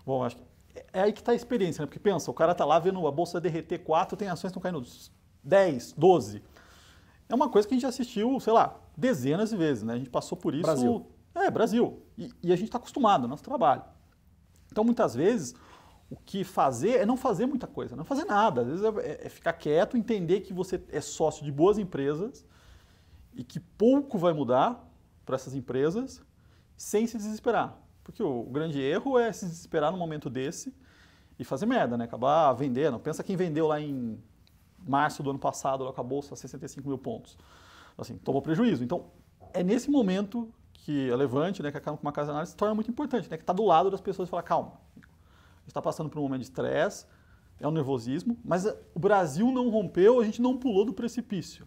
Bom, acho que é aí que está a experiência, né? Porque pensa, o cara está lá vendo a bolsa derreter 4, tem ações que estão caindo 10, 12. É uma coisa que a gente assistiu, sei lá, dezenas de vezes, né? A gente passou por isso. Brasil. Brasil. E a gente está acostumado, nosso trabalho. Então, muitas vezes, o que fazer é não fazer muita coisa, não fazer nada. Às vezes é ficar quieto, entender que você é sócio de boas empresas e que pouco vai mudar para essas empresas sem se desesperar. Porque o grande erro é se desesperar num momento desse e fazer merda, né? Acabar vendendo. Pensa quem vendeu lá em março do ano passado, lá com a bolsa a 65 mil pontos. Assim, tomou prejuízo. Então, é nesse momento que a Levante, né, que acaba com uma casa de análise, se torna muito importante, né? Que está do lado das pessoas e fala, calma, a gente está passando por um momento de estresse, é um nervosismo, mas o Brasil não rompeu, a gente não pulou do precipício.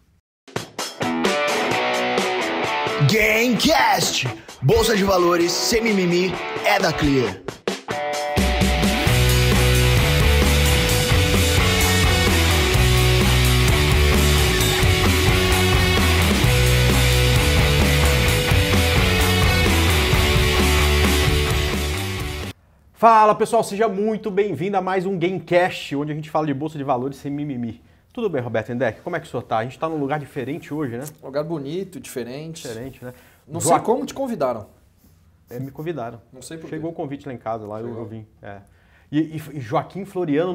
Gamecast! Bolsa de valores, sem mimimi, é da Clear. Fala pessoal, seja muito bem-vindo a mais um Gamecast, onde a gente fala de bolsa de valores sem mimimi. Tudo bem, Roberto Endec? Como é que o senhor tá? A gente tá num lugar diferente hoje, né? Um lugar bonito, diferente. Diferente, né? Não sei como te convidaram. Me convidaram. Não sei por quê. Chegou o convite lá em casa, lá eu vim. E Joaquim Floriano,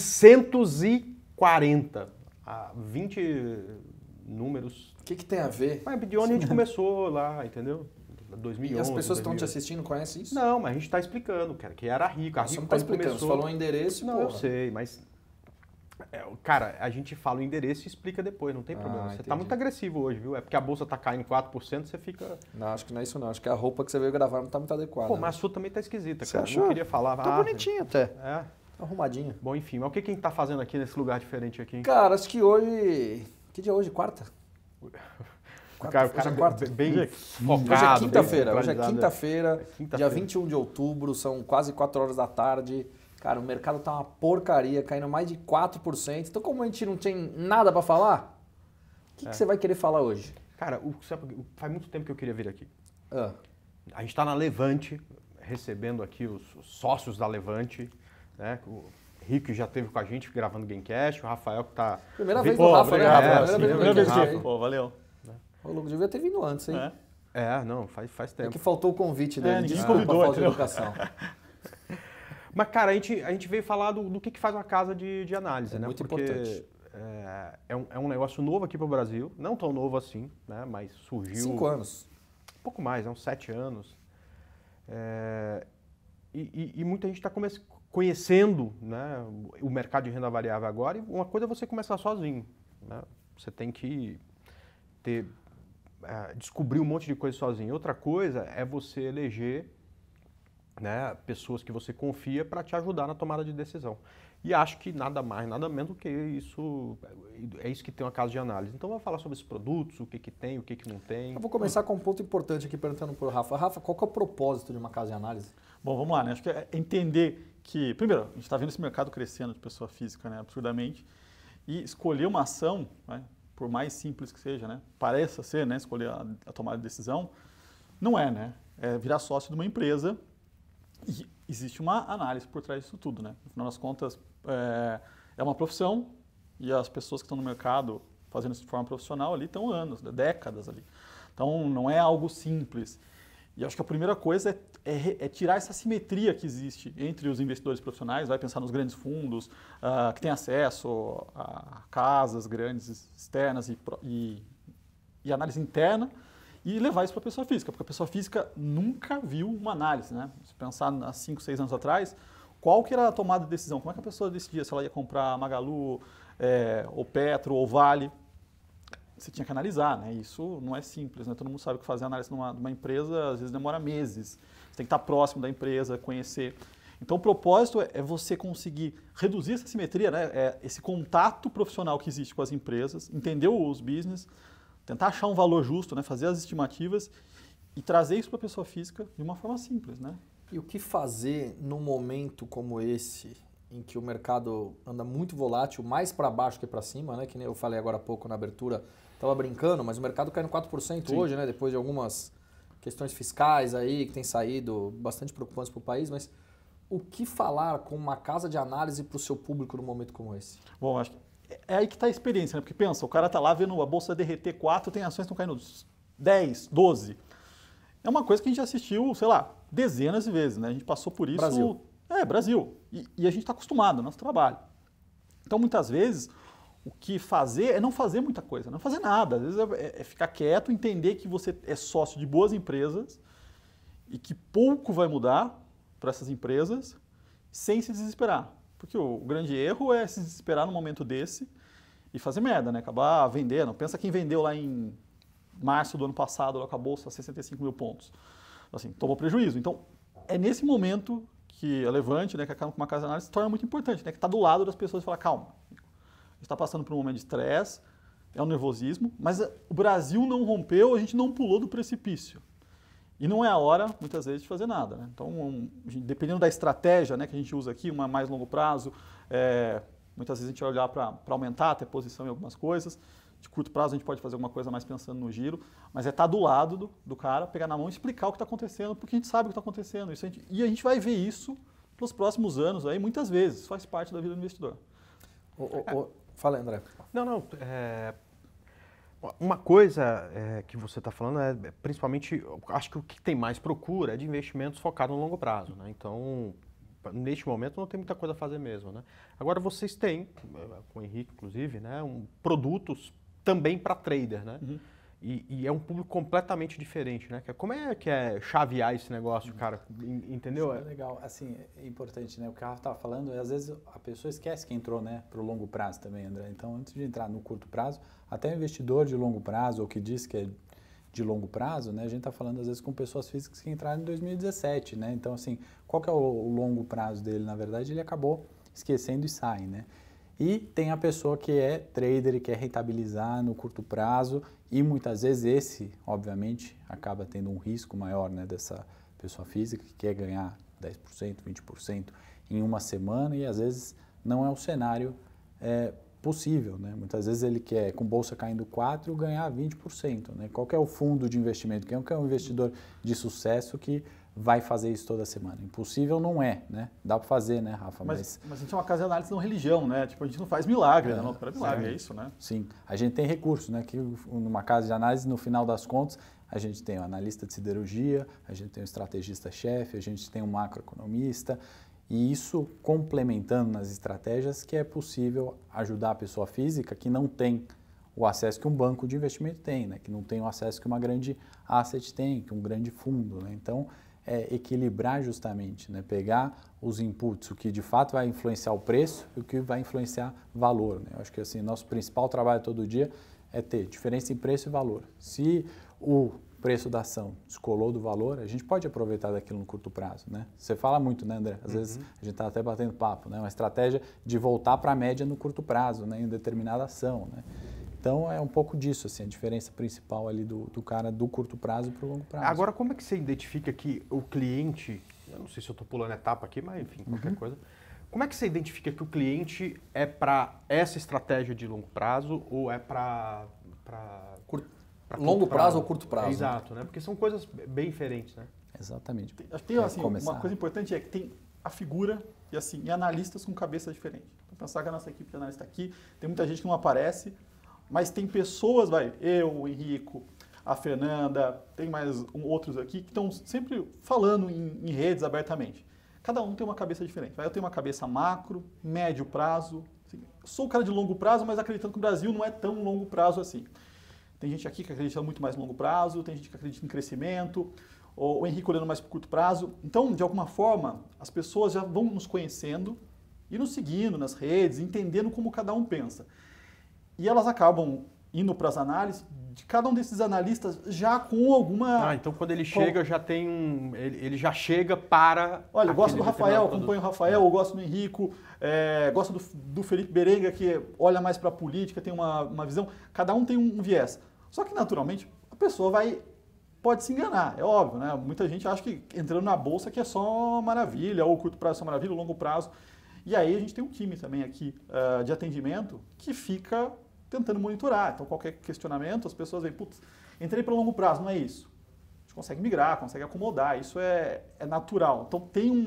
940. 20 números. O que tem a ver? Mas de onde a gente começou lá, entendeu? 2011, E as pessoas que estão te 2000. assistindo conhecem isso? Não, mas a gente tá explicando, cara, que era rico. Você não tá explicando, você falou o endereço, Não, eu sei, mas... Cara, a gente fala o endereço e explica depois, não tem problema. Você entendi. tá muito agressivo hoje, viu? É porque a bolsa tá caindo 4%, você fica... Não, acho que não é isso não. Acho que a roupa que você veio gravar não tá muito adequada. Pô, né? mas a sua também tá esquisita, Você cara. achou? Não queria falar. Tá bonitinho até. É? Tá arrumadinho. Bom, enfim. Mas o que a gente tá fazendo aqui nesse lugar diferente aqui? Cara, acho que hoje... Que dia é hoje? Quarta? O cara Hoje é quarta? bem focado. Hoje é quinta-feira. bem Hoje é centralizado. quinta-feira, Quinta-feira. dia 21 de outubro, são quase 4 horas da tarde. Cara, o mercado tá uma porcaria, caindo mais de 4%. Então, como a gente não tem nada pra falar, o que você vai querer falar hoje? Cara, faz muito tempo que eu queria vir aqui. Ah, A gente tá na Levante, recebendo aqui os sócios da Levante, né? O Rico já esteve com a gente gravando o Gamecast, o Rafael que tá... primeira vez Pô, do Rafa, obrigado, né, Rafa? primeira vez Rafa. que pô, valeu. O Lucas devia ter vindo antes, hein? Não, faz tempo. É que faltou o convite dele. ninguém Desculpa, convidou, falta de entendeu? educação. Mas, cara, a gente veio falar do que faz uma casa de análise, É né? muito Porque importante. é um negócio novo aqui para o Brasil, não tão novo assim, né? Mas surgiu... 5 anos. Um pouco mais, uns 7 anos. E muita gente está conhecendo, né, o mercado de renda variável agora. E uma coisa é você começar sozinho, né? Você tem que descobrir um monte de coisa sozinho. Outra coisa é você eleger, né, pessoas que você confia para te ajudar na tomada de decisão. E acho que nada mais, nada menos do que isso, é isso que tem uma casa de análise. Então, vamos falar sobre esses produtos, o que tem, o que não tem. Eu vou começar com um ponto importante aqui, perguntando para o Rafa. Rafa, qual que é o propósito de uma casa de análise? Bom, vamos lá, né? Acho que é entender que, primeiro, a gente está vendo esse mercado crescendo de pessoa física, né, absurdamente, e escolher uma ação, né, por mais simples que seja, né, pareça ser, né, escolher a tomada de decisão, não é, né? É virar sócio de uma empresa e existe uma análise por trás disso tudo, né? No final das contas, é uma profissão e as pessoas que estão no mercado fazendo isso de forma profissional ali estão anos, décadas ali. Então, não é algo simples. E acho que a primeira coisa é tirar essa simetria que existe entre os investidores profissionais, vai pensar nos grandes fundos, que têm acesso a casas grandes, externas e análise interna, e levar isso para a pessoa física, porque a pessoa física nunca viu uma análise, né? Se pensar há 5, 6 anos atrás, qual que era a tomada de decisão? Como é que a pessoa decidia se ela ia comprar Magalu, ou Petro, ou Vale? Você tinha que analisar, né? Isso não é simples, né? Todo mundo sabe que fazer análise numa empresa às vezes demora meses. Você tem que estar próximo da empresa, conhecer. Então o propósito é você conseguir reduzir essa simetria, né? Esse contato profissional que existe com as empresas, entender os business, tentar achar um valor justo, né? Fazer as estimativas e trazer isso para a pessoa física de uma forma simples, né? E o que fazer num momento como esse, em que o mercado anda muito volátil, mais para baixo que para cima, né? Que nem eu falei agora há pouco na abertura, estava brincando, mas o mercado caindo 4% hoje, né? Depois de algumas questões fiscais aí que tem saído bastante preocupantes para o país, mas o que falar com uma casa de análise para o seu público num momento como esse? Bom, acho que é aí que está a experiência, né? Porque pensa, o cara está lá vendo a bolsa derreter 4, tem ações que estão caindo 10, 12. É uma coisa que a gente assistiu, sei lá, dezenas de vezes, né? A gente passou por isso. Brasil. Brasil. E a gente está acostumado, é nosso trabalho. Então, muitas vezes, o que fazer é não fazer muita coisa, não fazer nada. Às vezes é ficar quieto, entender que você é sócio de boas empresas e que pouco vai mudar para essas empresas sem se desesperar. Porque o grande erro é se desesperar num momento desse e fazer merda, né? Acabar vendendo. Pensa quem vendeu lá em março do ano passado, lá com a bolsa a 65 mil pontos. Assim, tomou prejuízo. Então, é nesse momento que a Levante, né, que acaba com uma casa de análise, se torna muito importante, né? Que está do lado das pessoas e fala, calma, a gente está passando por um momento de estresse, é um nervosismo, mas o Brasil não rompeu, a gente não pulou do precipício. E não é a hora, muitas vezes, de fazer nada, né? Então, dependendo da estratégia, né, que a gente usa aqui, uma mais longo prazo, muitas vezes a gente vai olhar para aumentar, ter posição em algumas coisas. De curto prazo a gente pode fazer alguma coisa mais pensando no giro, mas é estar do lado do cara, pegar na mão e explicar o que está acontecendo, porque a gente sabe o que está acontecendo. E a gente vai ver isso pelos próximos anos, aí, muitas vezes, faz parte da vida do investidor. Fala, André. Não, uma coisa que você está falando é, principalmente, acho que o que tem mais procura é de investimentos focados no longo prazo, né? Então, neste momento não tem muita coisa a fazer mesmo, né? Agora vocês têm, com o Henrique inclusive, né, produtos também para trader, né? Uhum. E é um público completamente diferente, né? Como é que é chavear esse negócio, cara? Entendeu? Isso é legal. Assim, é importante, né? O que o Rafa estava falando, às vezes a pessoa esquece que entrou, né, para o longo prazo também, André. Então, antes de entrar no curto prazo, até o investidor de longo prazo, ou que diz que é de longo prazo, né? A gente está falando, às vezes, com pessoas físicas que entraram em 2017, né? Então, assim, qual que é o longo prazo dele? Na verdade, ele acabou esquecendo e sai, né? E tem a pessoa que é trader e quer rentabilizar no curto prazo e muitas vezes esse, obviamente, acaba tendo um risco maior, né, dessa pessoa física que quer ganhar 10%, 20% em uma semana e às vezes não é o cenário possível, né? Muitas vezes ele quer, com bolsa caindo 4%, ganhar 20%, né? Qual que é o fundo de investimento? Quem é um investidor de sucesso que vai fazer isso toda semana? Impossível não é, né? Dá para fazer, né, Rafa? Mas a gente é uma casa de análise não religião, né? Tipo, a gente não faz milagre, né? Não opera milagre, é isso, né? Sim, a gente tem recursos, né? Que numa casa de análise, no final das contas, a gente tem o analista de siderurgia, a gente tem o estrategista-chefe, a gente tem o macroeconomista, e isso complementando nas estratégias que é possível ajudar a pessoa física que não tem o acesso que um banco de investimento tem, né? Que não tem o acesso que uma grande asset tem, que um grande fundo, né? Então, equilibrar justamente, né? Pegar os inputs, o que de fato vai influenciar o preço e o que vai influenciar valor, né? Eu acho que assim, nosso principal trabalho todo dia é ter diferença em preço e valor. Se o preço da ação descolou do valor, a gente pode aproveitar daquilo no curto prazo, né? Você fala muito, né, André? Às vezes a gente está até batendo papo, né? Uma estratégia de voltar para a média no curto prazo, né? Em determinada ação, né? Então, é um pouco disso, assim, a diferença principal ali do cara do curto prazo para o longo prazo. Agora, como é que você identifica que o cliente, eu não sei se eu estou pulando etapa aqui, mas enfim, qualquer coisa. Como é que você identifica que o cliente é para essa estratégia de longo prazo ou é para longo prazo ou curto prazo? Exato, né? Porque são coisas bem diferentes, né? Exatamente. Tem assim, uma coisa importante é que tem a figura e analistas com cabeça diferente. Então, pensar que a nossa equipe de analista está aqui, tem muita gente que não aparece, mas tem pessoas, eu, o Henrico, a Fernanda, tem mais outros aqui que estão sempre falando em redes abertamente. Cada um tem uma cabeça diferente. Eu tenho uma cabeça macro, médio prazo. Assim, sou o cara de longo prazo, mas acreditando que o Brasil não é tão longo prazo assim. Tem gente aqui que acredita muito mais em longo prazo, tem gente que acredita em crescimento, o Henrique olhando mais para o curto prazo. Então, de alguma forma, as pessoas já vão nos conhecendo e nos seguindo nas redes, entendendo como cada um pensa. E elas acabam indo para as análises de cada um desses analistas já com alguma... então quando ele chega, já tem ele já chega para... Olha, eu gosto do Rafael, acompanho o Rafael, eu gosto do Henrico, gosto do Felipe Berenga, que olha mais para a política, tem uma visão, cada um tem um viés. Só que, naturalmente, a pessoa pode se enganar, é óbvio, né? Muita gente acha que entrando na bolsa que é só maravilha, ou curto prazo é só maravilha, ou longo prazo. E aí a gente tem um time também aqui de atendimento que fica tentando monitorar. Então, qualquer questionamento, as pessoas veem, putz, entrei para longo prazo, não é isso. A gente consegue migrar, consegue acomodar, isso é natural. Então, tem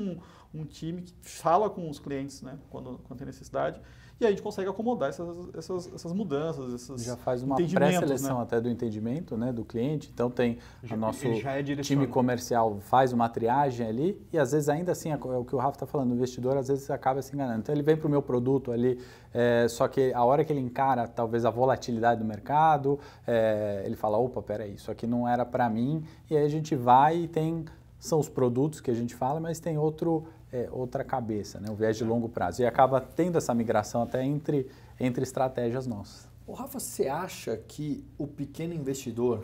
um time que fala com os clientes, né, quando tem necessidade, e aí a gente consegue acomodar essas mudanças, esses já faz uma entendimentos, pré-seleção, né? até do entendimento, né, do cliente. Então tem o nosso já time comercial faz uma triagem ali e às vezes ainda assim é o que o Rafa está falando, o investidor às vezes acaba se enganando. Então ele vem para o meu produto ali, só que a hora que ele encara talvez a volatilidade do mercado, ele fala, opa, peraí, isso aqui não era para mim, e aí a gente vai e são os produtos que a gente fala, mas tem outra cabeça, né? O viés de longo prazo. E acaba tendo essa migração até entre estratégias nossas. Ô Rafa, você acha que o pequeno investidor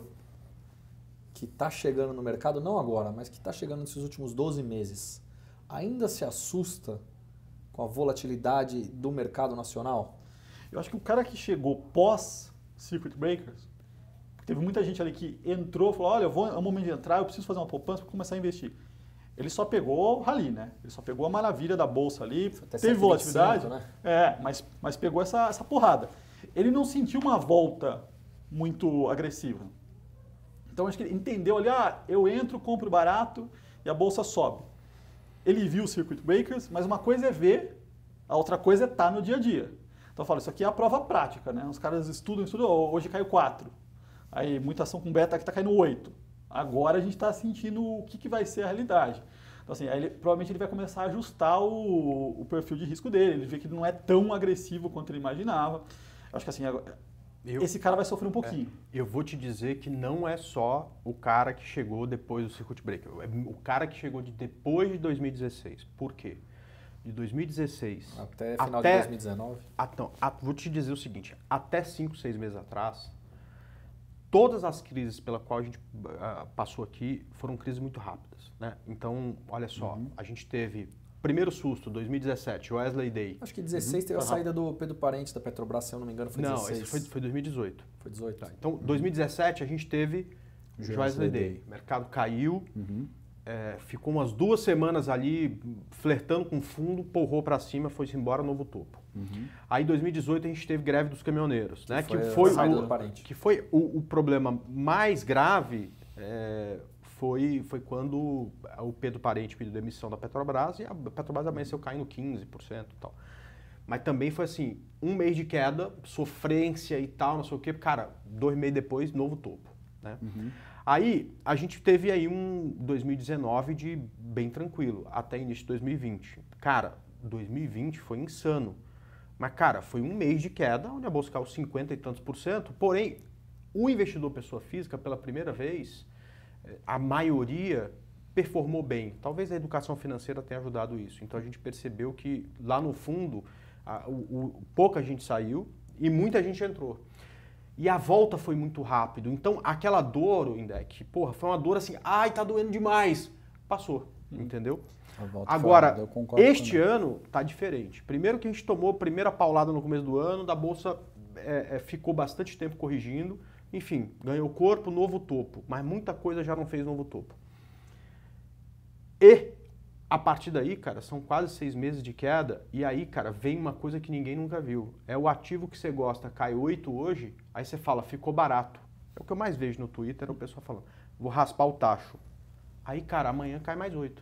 que está chegando no mercado, não agora, mas que está chegando nesses últimos 12 meses, ainda se assusta com a volatilidade do mercado nacional? Eu acho que o cara que chegou pós Circuit Breakers, teve muita gente ali que entrou e falou, olha, é o momento de entrar, eu preciso fazer uma poupança para começar a investir. Ele só pegou o rally, né? Ele só pegou a maravilha da bolsa ali, teve volatilidade, né? Mas pegou essa porrada. Ele não sentiu uma volta muito agressiva. Então acho que ele entendeu ali, eu entro, compro barato e a bolsa sobe. Ele viu o Circuit Breakers, mas uma coisa é ver, a outra coisa é estar no dia a dia. Então eu falo, isso aqui é a prova prática, né? Os caras estudam, hoje caiu 4. Aí muita ação com beta que está caindo 8. Agora a gente está sentindo o que vai ser a realidade. Então, assim, aí provavelmente ele vai começar a ajustar o perfil de risco dele. Ele vê que ele não é tão agressivo quanto ele imaginava. Acho que assim, esse cara vai sofrer um pouquinho. Eu vou te dizer que não é só o cara que chegou depois do Circuit Breaker. É o cara que chegou depois de 2016. Por quê? De 2016 até final de 2019? Então, vou te dizer o seguinte. Até 5, 6 meses atrás, todas as crises pela qual a gente passou aqui foram crises muito rápidas, né? Então, olha só, a gente teve primeiro susto, 2017, Wesley Day. Acho que 16 teve a saída do Pedro Parente da Petrobras, se eu não me engano, foi 16. Não, esse foi 2018. Foi 18. Tá, então, 2017 a gente teve Wesley Day. O mercado caiu, ficou umas 2 semanas ali flertando com o fundo, porrou para cima, foi-se embora, novo topo. Aí em 2018 a gente teve greve dos caminhoneiros, né? Que foi o problema mais grave, foi quando o Pedro Parente pediu demissão da Petrobras e a Petrobras amanheceu caindo 15% e tal. Mas também foi assim, 1 mês de queda, sofrência e tal, não sei o quê. Cara, 2 meses depois, novo topo, né? Aí a gente teve aí um 2019 de bem tranquilo, até início de 2020. Cara, 2020 foi insano. Mas, cara, foi 1 mês de queda, onde a bolsa caiu 50 e tantos %. Porém, o investidor pessoa física, pela primeira vez, a maioria performou bem. Talvez a educação financeira tenha ajudado isso. Então, a gente percebeu que, lá no fundo, pouca gente saiu e muita gente entrou. E a volta foi muito rápido. Então, aquela dor, Indec, porra, foi uma dor assim, ai, tá doendo demais. Passou, entendeu? Agora, este ano tá diferente. Primeiro que a gente tomou a primeira paulada no começo do ano, da bolsa ficou bastante tempo corrigindo. Enfim, ganhou corpo, novo topo. Mas muita coisa já não fez novo topo. E, a partir daí, cara, são quase 6 meses de queda. E aí, cara, vem uma coisa que ninguém nunca viu. É o ativo que você gosta, cai 8 hoje, aí você fala, ficou barato. É o que eu mais vejo no Twitter, é o pessoal falando, vou raspar o tacho. Aí, cara, amanhã cai mais 8.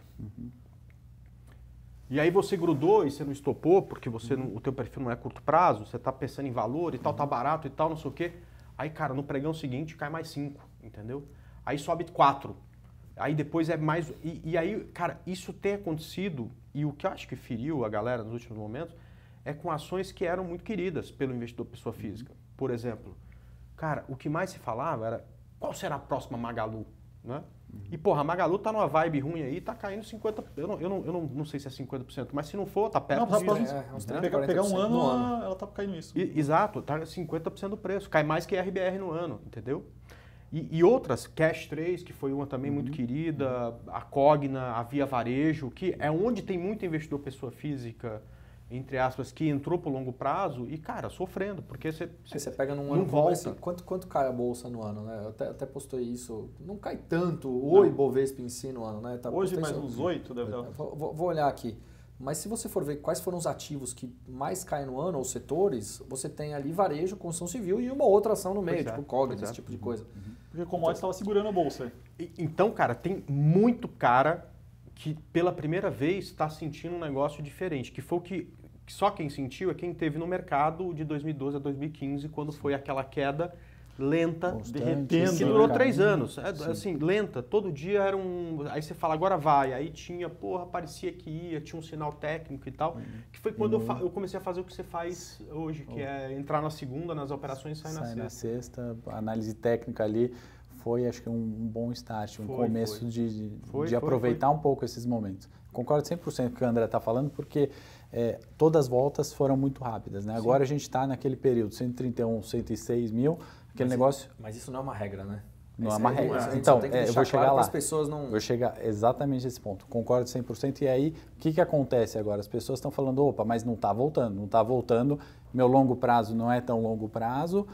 E aí você grudou e você não estopou, porque o teu perfil não é curto prazo, você está pensando em valor e tal, tá barato e tal, não sei o quê. Aí, cara, no pregão seguinte cai mais 5, entendeu? Aí sobe 4. Aí depois é mais... E aí, cara, isso tem acontecido, e o que eu acho que feriu a galera nos últimos momentos, é com ações que eram muito queridas pelo investidor pessoa física. Por exemplo, cara, o que mais se falava era, qual será a próxima Magalu, né? E, porra, a Magalu tá numa vibe ruim aí, tá caindo 50%. Eu não sei se é 50%, mas se não for, tá perto disso. Pegar um ano, ela tá caindo isso. Exato, tá 50% do preço. Cai mais que a RBR no ano, entendeu? E outras, Cash 3, que foi uma também muito querida, a Cogna, a Via Varejo, que é onde tem muito investidor pessoa física, entre aspas, que entrou por longo prazo e, cara, sofrendo, porque você pega num ano volta. Assim, quanto cai a bolsa no ano, né? Eu até postei isso, não cai tanto o Ibovespa em si no ano, né? Hoje mais uns 8 deve dar. Vou olhar aqui. Mas se você for ver quais foram os ativos que mais caem no ano, ou setores, você tem ali varejo, construção civil e uma outra ação no meio, tipo Cogna, esse tipo de coisa. Porque o commodity estava segurando a bolsa. Então, cara, tem muito cara que pela primeira vez está sentindo um negócio diferente, que foi o que só quem sentiu é quem teve no mercado de 2012 a 2015, quando foi aquela queda lenta, derretendo, que durou 3 anos. Assim, lenta, todo dia era um... Aí você fala, agora vai. Aí tinha, parecia que ia, tinha um sinal técnico e tal. Que foi quando eu comecei a fazer o que você faz hoje, que é entrar na segunda, nas operações e sair na sexta. A análise técnica ali foi, acho que, um bom start, começo de aproveitar um pouco esses momentos. Concordo 100% com o que o André está falando, porque todas as voltas foram muito rápidas, né? Agora a gente está naquele período, 131, 106 mil, aquele negócio... Mas isso não é uma regra, né? Não é uma regra. Então, eu vou chegar lá. As pessoas não... Vou chegar exatamente nesse ponto. Concordo 100%. E aí, o que acontece agora? As pessoas estão falando, opa, mas não está voltando. Meu longo prazo não é tão longo prazo.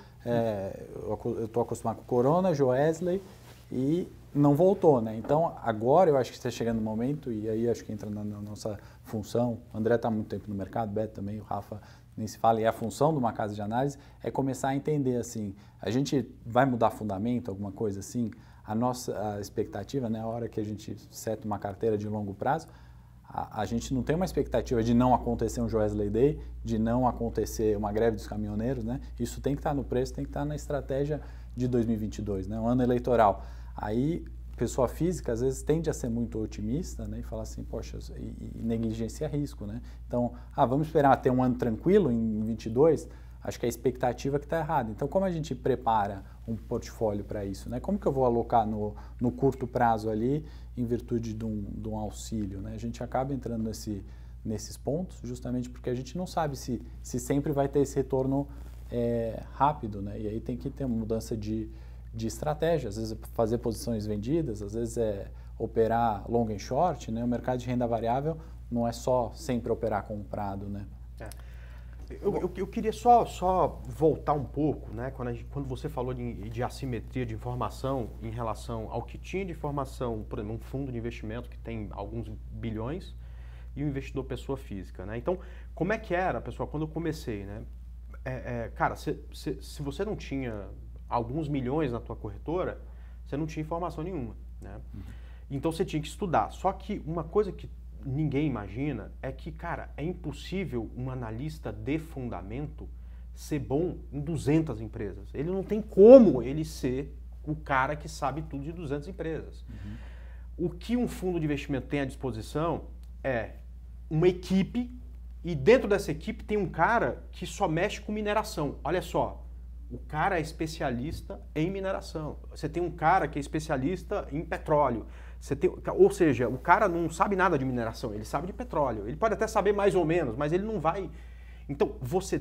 Eu estou acostumado com Corona, Joesley e não voltou, né? Então, agora eu acho que está chegando o momento, e aí acho que entra na nossa função. O André está há muito tempo no mercado, o Beto também, o Rafa nem se fala, e a função de uma casa de análise é começar a entender assim, a gente vai mudar fundamento, alguma coisa assim, a expectativa, né, a hora que a gente seta uma carteira de longo prazo, a gente não tem uma expectativa de não acontecer um Joesley Day, de não acontecer uma greve dos caminhoneiros, né, isso tem que estar no preço, tem que estar na estratégia de 2022, né, um ano eleitoral. Aí, pessoa física, às vezes, tende a ser muito otimista, né, e falar assim, poxa, e negligencia risco, né? Então, vamos esperar ter um ano tranquilo em 22, acho que é a expectativa que está errada. Então, como a gente prepara um portfólio para isso, né? Como que eu vou alocar no curto prazo ali, em virtude de um auxílio, né? A gente acaba entrando nesses pontos, justamente porque a gente não sabe se sempre vai ter esse retorno rápido, né? E aí tem que ter uma mudança de estratégia, às vezes é fazer posições vendidas, às vezes é operar long and short, né? O mercado de renda variável não é só sempre operar comprado, né? Eu queria só voltar um pouco, né? Quando você falou de assimetria de informação em relação ao que tinha de informação, por exemplo, um fundo de investimento que tem alguns bilhões e o investidor pessoa física, né? Então, como é que era, pessoal, quando eu comecei, né? Cara, se você não tinha alguns milhões na tua corretora, você não tinha informação nenhuma, né? Então você tinha que estudar. Só que uma coisa que ninguém imagina é que, cara, é impossível um analista de fundamento ser bom em 200 empresas. Ele não tem como ele ser o cara que sabe tudo de 200 empresas. O que um fundo de investimento tem à disposição é uma equipe, e dentro dessa equipe tem um cara que só mexe com mineração. Olha só, o cara é especialista em mineração. Você tem um cara que é especialista em petróleo. Ou seja, o cara não sabe nada de mineração, ele sabe de petróleo. Ele pode até saber mais ou menos, mas ele não vai... Então, você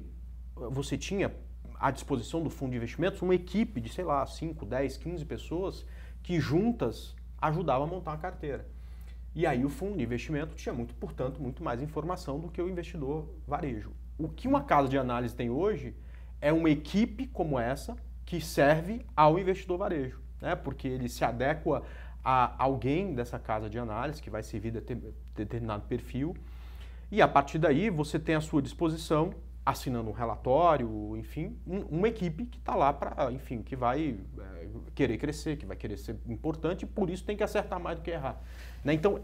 tinha à disposição do fundo de investimentos uma equipe de, sei lá, 5, 10, 15 pessoas que juntas ajudavam a montar uma carteira. E aí o fundo de investimento tinha, portanto, muito mais informação do que o investidor varejo. O que uma casa de análise tem hoje é uma equipe como essa que serve ao investidor varejo, né? Porque ele se adequa a alguém dessa casa de análise que vai servir determinado perfil, e a partir daí você tem à sua disposição, assinando um relatório, enfim, uma equipe que está lá para, enfim, que vai querer crescer, que vai querer ser importante, e por isso tem que acertar mais do que errar, né? Então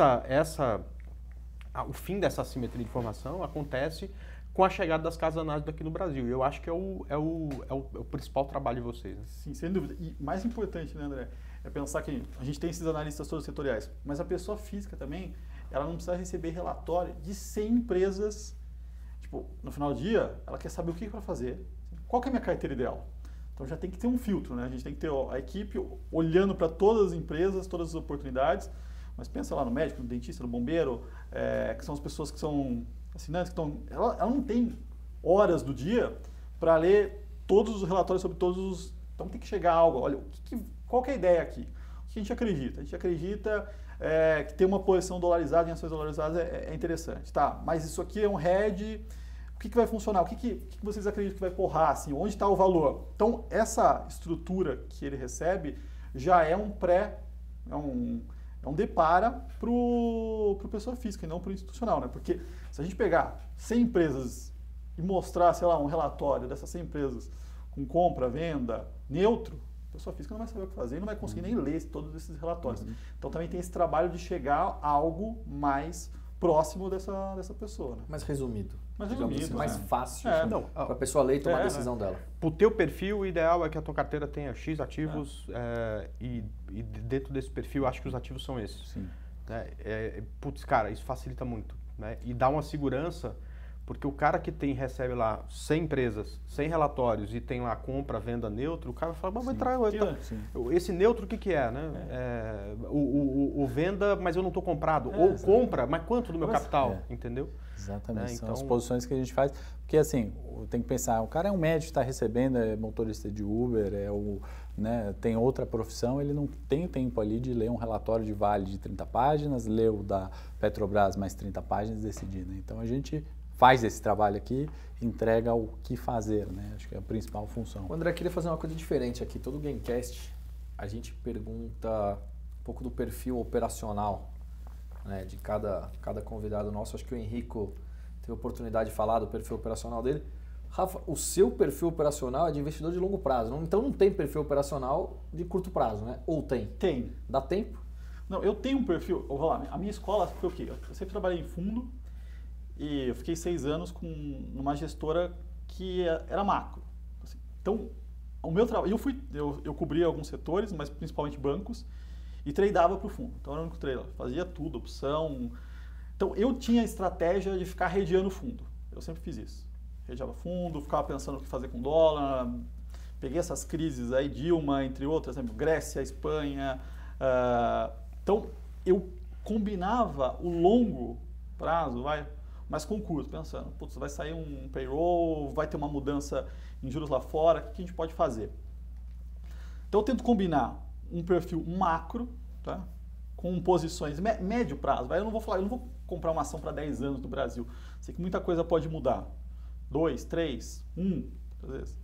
o fim dessa assimetria de informação acontece com a chegada das casas de análise daqui no Brasil. E eu acho que é o principal trabalho de vocês, né? Sim, sem dúvida. E mais importante, né, André, é pensar que a gente tem esses analistas todos setoriais, mas a pessoa física também, ela não precisa receber relatório de 100 empresas. Tipo, no final do dia, ela quer saber o que vai fazer, qual que é a minha carteira ideal. Então já tem que ter um filtro, né? A gente tem que ter a equipe olhando para todas as empresas, todas as oportunidades, mas pensa lá no médico, no dentista, no bombeiro, que são as pessoas que são assinantes, ela não tem horas do dia para ler todos os relatórios sobre todos os... Então tem que chegar a algo, olha, qual que é a ideia aqui? O que a gente acredita? A gente acredita que ter uma posição dolarizada em ações dolarizadas é interessante. Tá, mas isso aqui é um hedge, o que vai funcionar? O que vocês acreditam que vai porrar? Assim, onde está o valor? Então essa estrutura que ele recebe já é um depara para o pessoa física e não para o institucional, né? Porque se a gente pegar 100 empresas e mostrar, sei lá, um relatório dessas 100 empresas com compra, venda, neutro, A pessoa física não vai saber o que fazer e não vai conseguir nem ler todos esses relatórios. Então também tem esse trabalho de chegar a algo mais próximo dessa pessoa. Né? Mais resumido. Mais digamos resumido, assim, mais né? fácil para a a pessoa ler e tomar a decisão dela. Pro teu perfil, o ideal é que a tua carteira tenha X ativos e dentro desse perfil, acho que os ativos são esses. Sim. Putz, cara, isso facilita muito, né? E dá uma segurança, porque o cara que recebe lá 100 empresas, 100 relatórios e tem lá compra, venda, neutro, o cara fala, mas vai entrar, esse neutro o que é, né? O venda, mas eu não estou comprado. Ou compra, mas quanto do meu capital, entendeu? Exatamente, são então, as posições que a gente faz, porque assim, tem que pensar, o cara é um médico, está recebendo, é motorista de Uber, tem outra profissão, ele não tem tempo ali de ler um relatório de Vale de 30 páginas, ler o da Petrobras mais 30 páginas e decidir, né? Então a gente faz esse trabalho aqui, entrega o que fazer, né? Acho que é a principal função. O André queria fazer uma coisa diferente aqui, todo Gamecast a gente pergunta um pouco do perfil operacional, né, de cada convidado nosso. Acho que o Henrico teve a oportunidade de falar do perfil operacional dele. Rafa, o seu perfil operacional é de investidor de longo prazo, então não tem perfil operacional de curto prazo, né? Ou tem? Tem. Dá tempo? Não, eu tenho um perfil, vou lá, a minha escola foi o quê? Eu sempre trabalhei em fundo e eu fiquei 6 anos numa gestora que era macro. Assim. Então, o meu trabalho, eu cobria alguns setores, mas principalmente bancos, e tradeava para o fundo. Então, eu era o único trader, fazia tudo, opção. Então, eu tinha a estratégia de ficar redeando o fundo. Eu sempre fiz isso. Redeava fundo, ficava pensando o que fazer com dólar. Peguei essas crises aí, Dilma, entre outras, exemplo, Grécia, Espanha. Então, eu combinava o longo prazo, mas com o curto, pensando, putz, vai sair um payroll, vai ter uma mudança em juros lá fora, o que a gente pode fazer? Então, eu tento combinar um perfil macro, tá? Com posições médio prazo. Eu não vou comprar uma ação para 10 anos no Brasil. Sei que muita coisa pode mudar. 2, 3, 1, às vezes.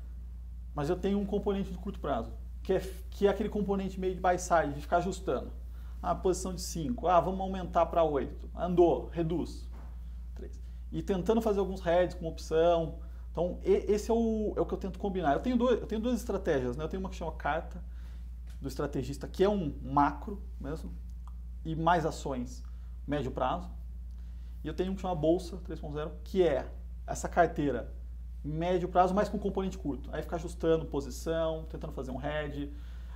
Mas eu tenho um componente de curto prazo, que é aquele componente meio de buy side, de ficar ajustando. Posição de 5, vamos aumentar para 8. Andou, reduz. 3. E tentando fazer alguns heads com opção. Então, esse é o que eu tento combinar. Eu tenho duas estratégias, né? Eu tenho uma que chama carta do estrategista, que é um macro mesmo, e mais ações médio prazo. E eu tenho um que chama Bolsa 3.0, que é essa carteira médio prazo, mas com componente curto. Aí fica ajustando posição, tentando fazer um hedge,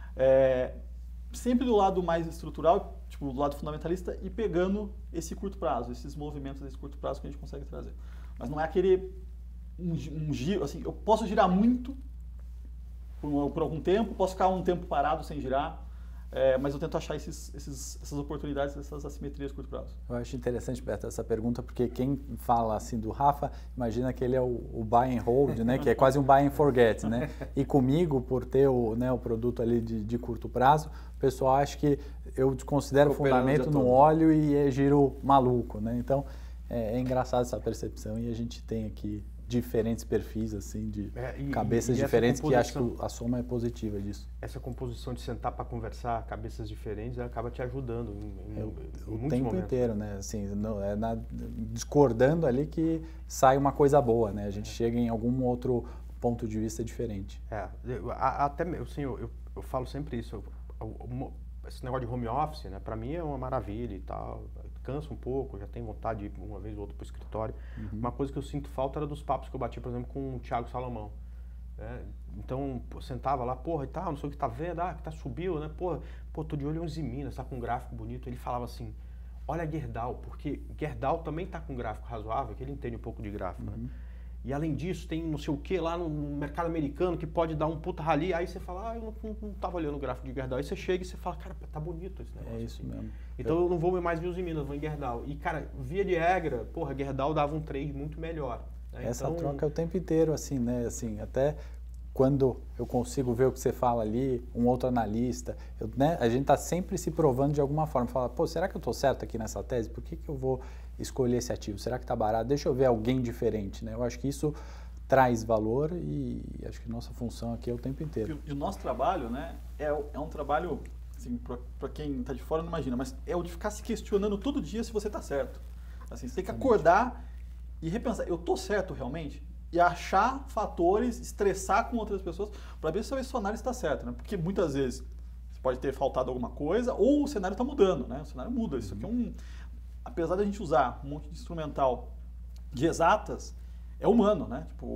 sempre do lado mais estrutural, tipo do lado fundamentalista, e pegando esse curto prazo, esses movimentos desse curto prazo que a gente consegue trazer. Mas não é aquele um giro, assim, eu posso girar muito por algum tempo, posso ficar um tempo parado sem girar, mas eu tento achar essas oportunidades, essas assimetrias de curto prazo. Eu acho interessante, Beto, essa pergunta, porque quem fala assim do Rafa, imagina que ele é o buy and hold, né, que é quase um buy and forget, né? E comigo, por ter o produto ali de curto prazo, o pessoal acha que eu considero fundamento no óleo e é giro maluco, né? Então, é engraçado essa percepção e a gente tem aqui diferentes perfis, assim, de cabeças diferentes, que acho que a soma é positiva disso. Essa composição de sentar para conversar, cabeças diferentes, acaba te ajudando em o tempo inteiro, né? Assim, discordando ali que sai uma coisa boa, né? A gente chega em algum outro ponto de vista diferente. Até assim, eu falo sempre isso. Esse negócio de home office, né? Para mim é uma maravilha e tal. Cansa um pouco, já tenho vontade de ir uma vez ou outra para o escritório. Uma coisa que eu sinto falta era dos papos que eu bati, por exemplo, com o Thiago Salomão. Então, sentava lá, e tal, não sei o que tá vendo, que tá subiu, né? Tô de olho em 11 Minas, tá com um gráfico bonito. Ele falava assim, olha Gerdau, porque Gerdau também tá com um gráfico razoável, que ele entende um pouco de gráfico, né? E além disso, tem não sei o que lá no mercado americano que pode dar um puta rally. Aí você fala, eu não tava olhando o gráfico de Gerdau. Aí você chega e você fala, cara, tá bonito esse negócio. É isso assim. mesmo. Então eu não vou mais ver os Minas, vou em Gerdau. E, cara, via de regra, Gerdau dava um trade muito melhor. Né? Essa troca é o tempo inteiro, assim, né? Assim, até quando eu consigo ver o que você fala ali, um outro analista, a gente tá sempre se provando de alguma forma. Fala, será que eu tô certo aqui nessa tese? Por que eu vou escolher esse ativo? Será que está barato? Deixa eu ver alguém diferente, né? Eu acho que isso traz valor e acho que nossa função aqui é o tempo inteiro. E o nosso trabalho, né, é um trabalho, assim, para quem está de fora não imagina, mas é o de ficar se questionando todo dia se você está certo. Assim, você tem que acordar e repensar, eu estou certo realmente? e achar fatores, estressar com outras pessoas, para ver se o seu análise está certo, né? Porque muitas vezes você pode ter faltado alguma coisa ou o cenário está mudando, né? O cenário muda. Isso aqui é apesar da gente usar um monte de instrumental de exatas, é humano, né? Tipo,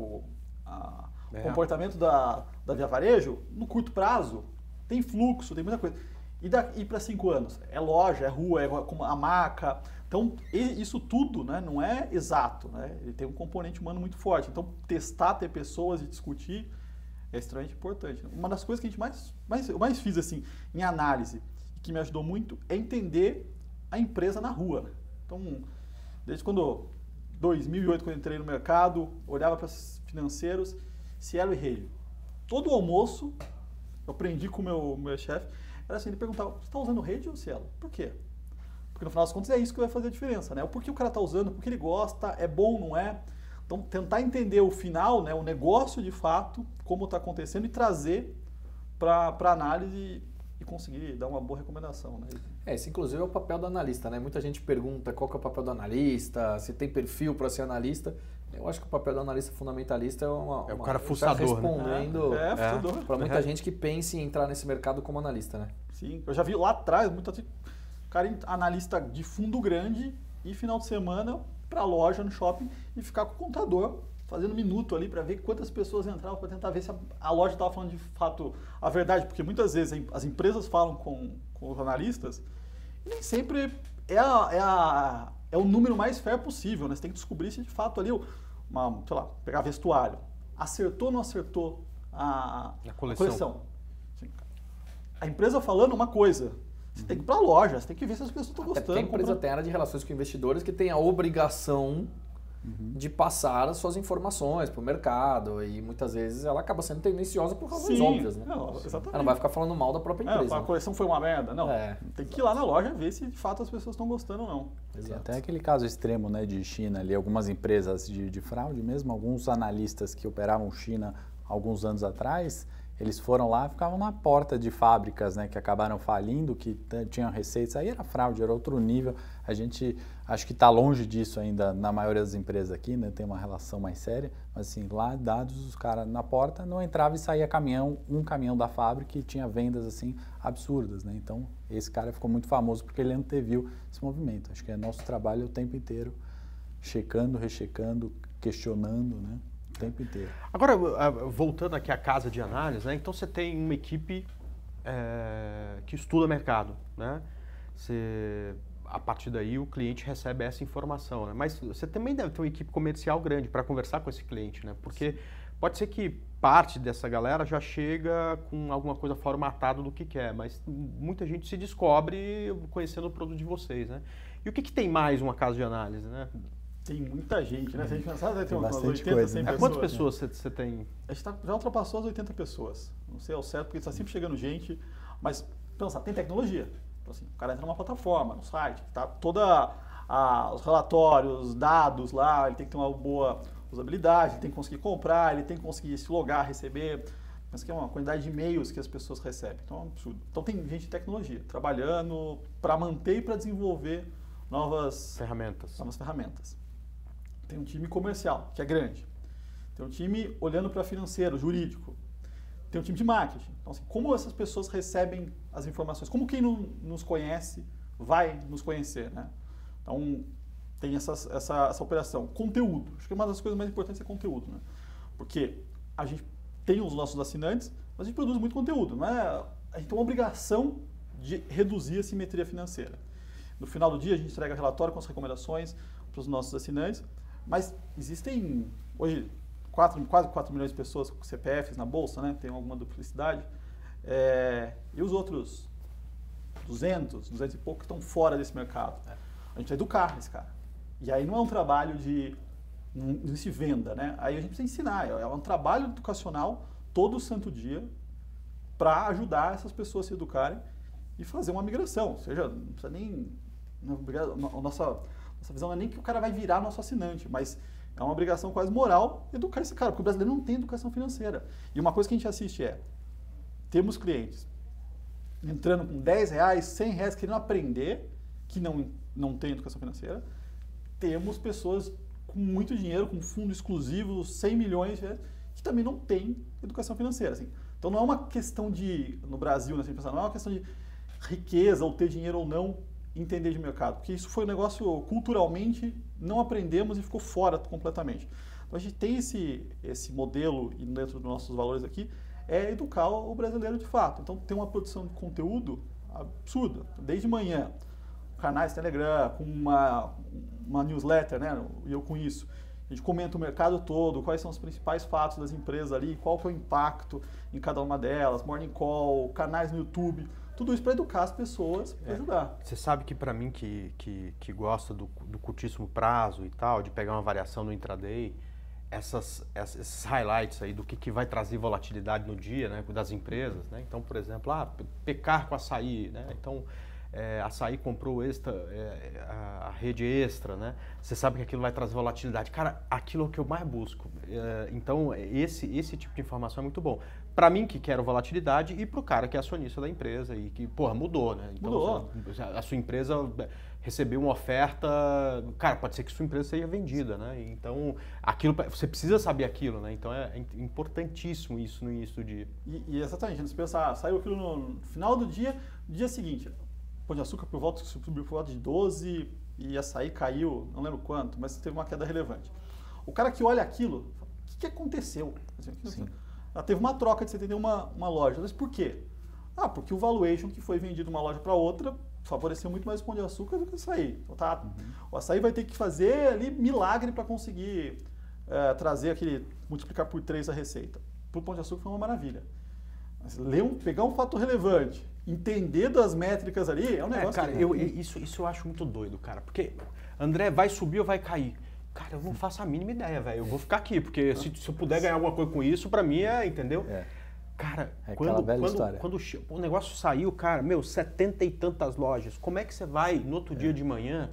o comportamento da Via Varejo, no curto prazo, tem fluxo, tem muita coisa. E daqui para 5 anos? É loja, é rua, é a marca. Então, isso tudo, né, não é exato, né? Ele tem um componente humano muito forte. Então, testar, ter pessoas e discutir é extremamente importante. Uma das coisas que a gente eu mais fiz assim, em análise, que me ajudou muito, é entender a empresa na rua. Né? Então, desde 2008, quando eu entrei no mercado, olhava para os financeiros, Cielo e Relio. Todo o almoço, eu aprendi com o meu chefe, era assim, ele perguntava, você está usando rede ou Cielo? Por quê? Porque no final das contas é isso que vai fazer a diferença, né? O porquê o cara está usando, por que ele gosta, é bom, não é? Então, tentar entender o final, né, o negócio de fato, como está acontecendo e trazer para análise e conseguir dar uma boa recomendação, né? Esse inclusive é o papel do analista, né? Muita gente pergunta qual que é o papel do analista, se tem perfil para ser analista. Eu acho que o papel do analista fundamentalista é o cara fuçador, respondendo fuçador. para muita gente que pense em entrar nesse mercado como analista, né? Sim, eu já vi lá atrás, muita gente, cara analista de fundo grande e final de semana para a loja no shopping e ficar com o contador fazendo minuto ali para ver quantas pessoas entravam, para tentar ver se a loja estava falando de fato a verdade, porque muitas vezes as empresas falam com os analistas e nem sempre é o número mais fair possível, né? Você tem que descobrir se de fato ali, sei lá, pegar vestuário, acertou ou não acertou a coleção. A empresa falando uma coisa, você tem que ir para a loja, você tem que ver se as pessoas estão gostando. Porque a empresa tem área de relações com investidores que tem a obrigação de passar as suas informações para o mercado e muitas vezes ela acaba sendo tendenciosa por razões óbvias, né? Não, exatamente. Ela não vai ficar falando mal da própria empresa. A coleção foi uma merda. Não, tem que ir lá na loja ver se de fato as pessoas estão gostando ou não. Tem até aquele caso extremo, né, de China, ali, algumas empresas de fraude mesmo, alguns analistas que operavam China alguns anos atrás, eles foram lá e ficavam na porta de fábricas, né, que acabaram falindo, que tinham receitas. Aí era fraude, era outro nível. A gente acho que está longe disso ainda na maioria das empresas aqui, né, tem uma relação mais séria. Mas assim, lá dados, os caras na porta não entrava e saía um caminhão da fábrica e tinha vendas assim absurdas, né? Então esse cara ficou muito famoso porque ele anteviu esse movimento. Acho que é nosso trabalho o tempo inteiro, checando, rechecando, questionando, né? O tempo inteiro. Agora, voltando aqui à casa de análise, né? Então você tem uma equipe que estuda mercado, né? A partir daí o cliente recebe essa informação, né? Mas você também deve ter uma equipe comercial grande para conversar com esse cliente, né? Porque pode ser que parte dessa galera já chega com alguma coisa formatada do que quer, mas muita gente se descobre conhecendo o produto de vocês, né? E o que tem mais uma casa de análise, né? Tem muita gente, né? Se a gente pensar, deve ter umas 80, coisa, 100 né? pessoas. Quantas pessoas você tem? A gente já ultrapassou as 80 pessoas. Não sei ao certo, porque está sempre chegando gente. Mas, pensar, tem tecnologia. Então, assim, o cara entra numa plataforma, no site, tá toda os relatórios, os dados lá, ele tem que ter uma boa usabilidade, ele tem que conseguir comprar, ele tem que conseguir se logar, receber. Mas que é uma quantidade de e-mails que as pessoas recebem. Então é um absurdo. Então tem gente de tecnologia trabalhando para manter e para desenvolver novas ferramentas. Tem um time comercial, que é grande. Tem um time olhando para financeiro, jurídico. Tem um time de marketing. Então, assim, como essas pessoas recebem as informações? Como quem não nos conhece vai nos conhecer, né? Então, tem essa operação. Conteúdo. Acho que uma das coisas mais importantes é conteúdo, né? Porque a gente tem os nossos assinantes, mas a gente produz muito conteúdo. Não é? A gente tem uma obrigação de reduzir a simetria financeira. No final do dia, a gente entrega relatório com as recomendações para os nossos assinantes, mas existem hoje quase 4 milhões de pessoas com CPFs na bolsa, né? Tem alguma duplicidade. E os outros 200 e pouco que estão fora desse mercado. A gente vai educar esse cara. E aí não é um trabalho não se venda, né? Aí a gente precisa ensinar. É um trabalho educacional todo santo dia para ajudar essas pessoas a se educarem e fazer uma migração. Ou seja, não precisa nem... Nossa visão não é nem que o cara vai virar nosso assinante, mas é uma obrigação quase moral educar esse cara, porque o brasileiro não tem educação financeira. E uma coisa que a gente assiste temos clientes entrando com R$10, R$100, querendo aprender, que não tem educação financeira. Temos pessoas com muito dinheiro, com fundo exclusivo, 100 milhões, que também não tem educação financeira. Assim. Então não é uma questão de, no Brasil, né, não é uma questão de riqueza ou ter dinheiro ou não, entender de mercado, porque isso foi um negócio culturalmente, não aprendemos e ficou fora completamente. Então a gente tem esse modelo, e dentro dos nossos valores aqui, é educar o brasileiro de fato. Então tem uma produção de conteúdo absurda, desde manhã, canais Telegram, com uma newsletter, né, e eu com isso. A gente comenta o mercado todo, quais são os principais fatos das empresas ali, qual que é o impacto em cada uma delas, morning call, canais no YouTube, tudo isso para educar as pessoas, para ajudar. Você sabe que para mim que gosta do curtíssimo prazo e tal, de pegar uma variação no intraday, esses highlights aí do que vai trazer volatilidade no dia, né, das empresas, né? Então, por exemplo, pecar com açaí, né? Então, açaí comprou a rede extra, né? Você sabe que aquilo vai trazer volatilidade. Cara, aquilo é o que eu mais busco. Então, esse tipo de informação é muito bom. Para mim, que quero volatilidade, e para o cara que é acionista da empresa e que, porra, mudou, né? Então, mudou. A sua empresa recebeu uma oferta, cara, pode ser que sua empresa seja vendida, né? Então, você precisa saber aquilo, né? Então, é importantíssimo isso no início do dia. E exatamente, você pensa, saiu aquilo no final do dia seguinte, Pão de Açúcar subiu por volta de 12 e açaí caiu, não lembro quanto, mas teve uma queda relevante. O cara que olha aquilo, o que aconteceu? Assim, teve uma troca de 71 uma loja, mas por quê? Porque o valuation que foi vendido de uma loja para outra favoreceu muito mais o Pão de Açúcar do que o açaí. Então, o açaí vai ter que fazer ali milagre para conseguir trazer multiplicar por 3 a receita. Para o Pão de Açúcar foi uma maravilha. Mas pegar um fator relevante, entender das métricas ali, é um negócio... Cara, isso eu acho muito doido, cara. Porque, André, vai subir ou vai cair? Cara, eu não faço a mínima ideia, velho. Eu vou ficar aqui, porque se eu puder ganhar alguma coisa com isso, pra mim entendeu? Cara, quando o negócio saiu, cara, 70 e tantas lojas, como é que você vai no outro dia de manhã?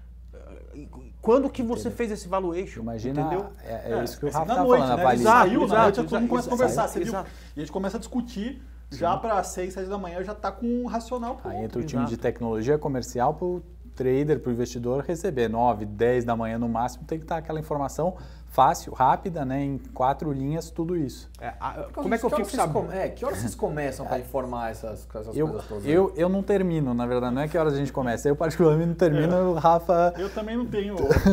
Quando que você fez esse valuation? Imagina, entendeu? É isso que o Rafa tá noite, falando. Né? Saiu, na noite todo mundo começa a conversar, você viu? E a gente começa a discutir, já para 6, 7 da manhã já está com um racional pronto. Aí entra o time de tecnologia comercial para o trader, para o investidor receber 9, 10 da manhã no máximo, tem que estar aquela informação fácil, rápida, né, em 4 linhas, tudo isso. Como é que eu fico sabendo? Que horas vocês começam para informar essas coisas todas? Eu não termino, na verdade, não é que horas a gente começa. Eu particularmente não termino, o Rafa... Eu também não tenho...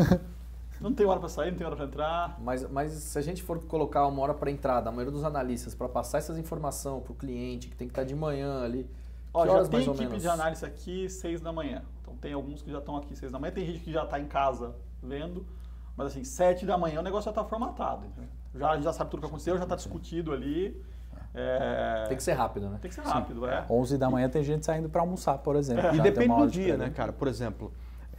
Não tem hora para sair, não tem hora para entrar. Mas se a gente for colocar uma hora para entrada, a maioria dos analistas, para passar essas informações para o cliente, que tem que estar de manhã ali, já tem equipe de análise aqui 6 da manhã. Então tem alguns que já estão aqui 6 da manhã, tem gente que já está em casa vendo, mas assim, 7 da manhã o negócio já está formatado. Já sabe tudo o que aconteceu, já está discutido ali. Tem que ser rápido, né? Tem que ser rápido, 11 da manhã tem gente saindo para almoçar, por exemplo. E depende do dia, né, cara? Por exemplo...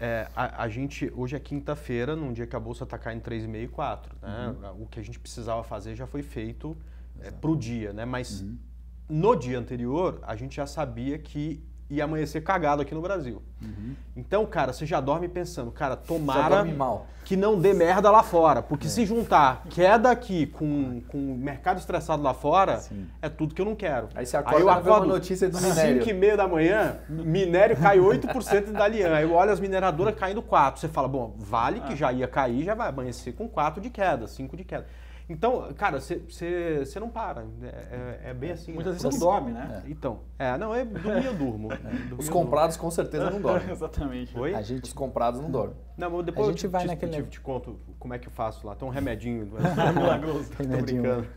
a gente, hoje é quinta-feira, num dia que a bolsa está caindo 3,5 e 4. Né? O que a gente precisava fazer já foi feito para o dia, né? Mas no dia anterior, a gente já sabia que ia amanhecer cagado aqui no Brasil. Então, cara, você já dorme pensando, cara, tomara que não dê merda lá fora. Porque se juntar queda aqui com o mercado estressado lá fora, é tudo que eu não quero. Aí você acorda uma notícia do minério. 5h30 da manhã, minério cai 8% da Dalian. Aí eu olho as mineradoras caindo 4%. Você fala, bom, Vale que já ia cair, já vai amanhecer com 4 de queda, 5 de queda. Então, cara, você não para. É bem assim. Muitas vezes você não dorme, né? Então, dormir eu durmo. Os comprados com certeza não dormem. Exatamente. Oi? Os comprados não dormem. Não, mas depois eu te conto como é que eu faço lá. Tem um remedinho. Milagroso. Tô brincando.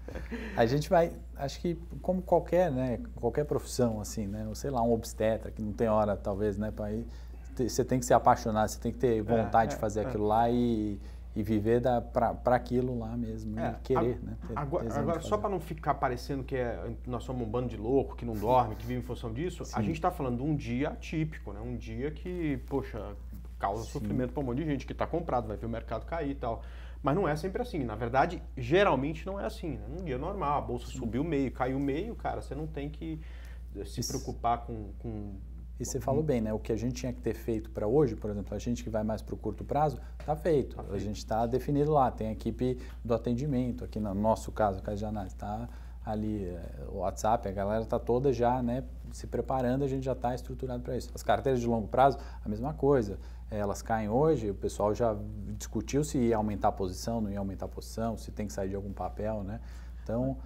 A gente vai, acho que como qualquer profissão, assim, né? Sei lá, um obstetra que não tem hora, talvez, né, para ir. Você tem que se apaixonar, você tem que ter vontade de fazer aquilo lá e viver para aquilo lá mesmo, e querer, né? Agora só para não ficar parecendo que nós somos um bando de louco, que não dorme, que vive em função disso, a gente está falando de um dia atípico, né? Um dia que, poxa, causa sofrimento para um monte de gente que está comprado, vai ver o mercado cair e tal. Mas não é sempre assim. Na verdade, geralmente não é assim, né? Num dia normal, a bolsa subiu meio, caiu meio, cara, você não tem que se preocupar com E você falou bem, né? O que a gente tinha que ter feito para hoje, por exemplo, a gente que vai mais para o curto prazo, está feito. A gente está definido lá, tem a equipe do atendimento, aqui no nosso caso, a casa de análise, está ali, o WhatsApp, a galera está toda já, né, se preparando, a gente já está estruturado para isso. As carteiras de longo prazo, a mesma coisa. elas caem hoje, o pessoal já discutiu se ia aumentar a posição, não ia aumentar a posição, se tem que sair de algum papel, né? Então,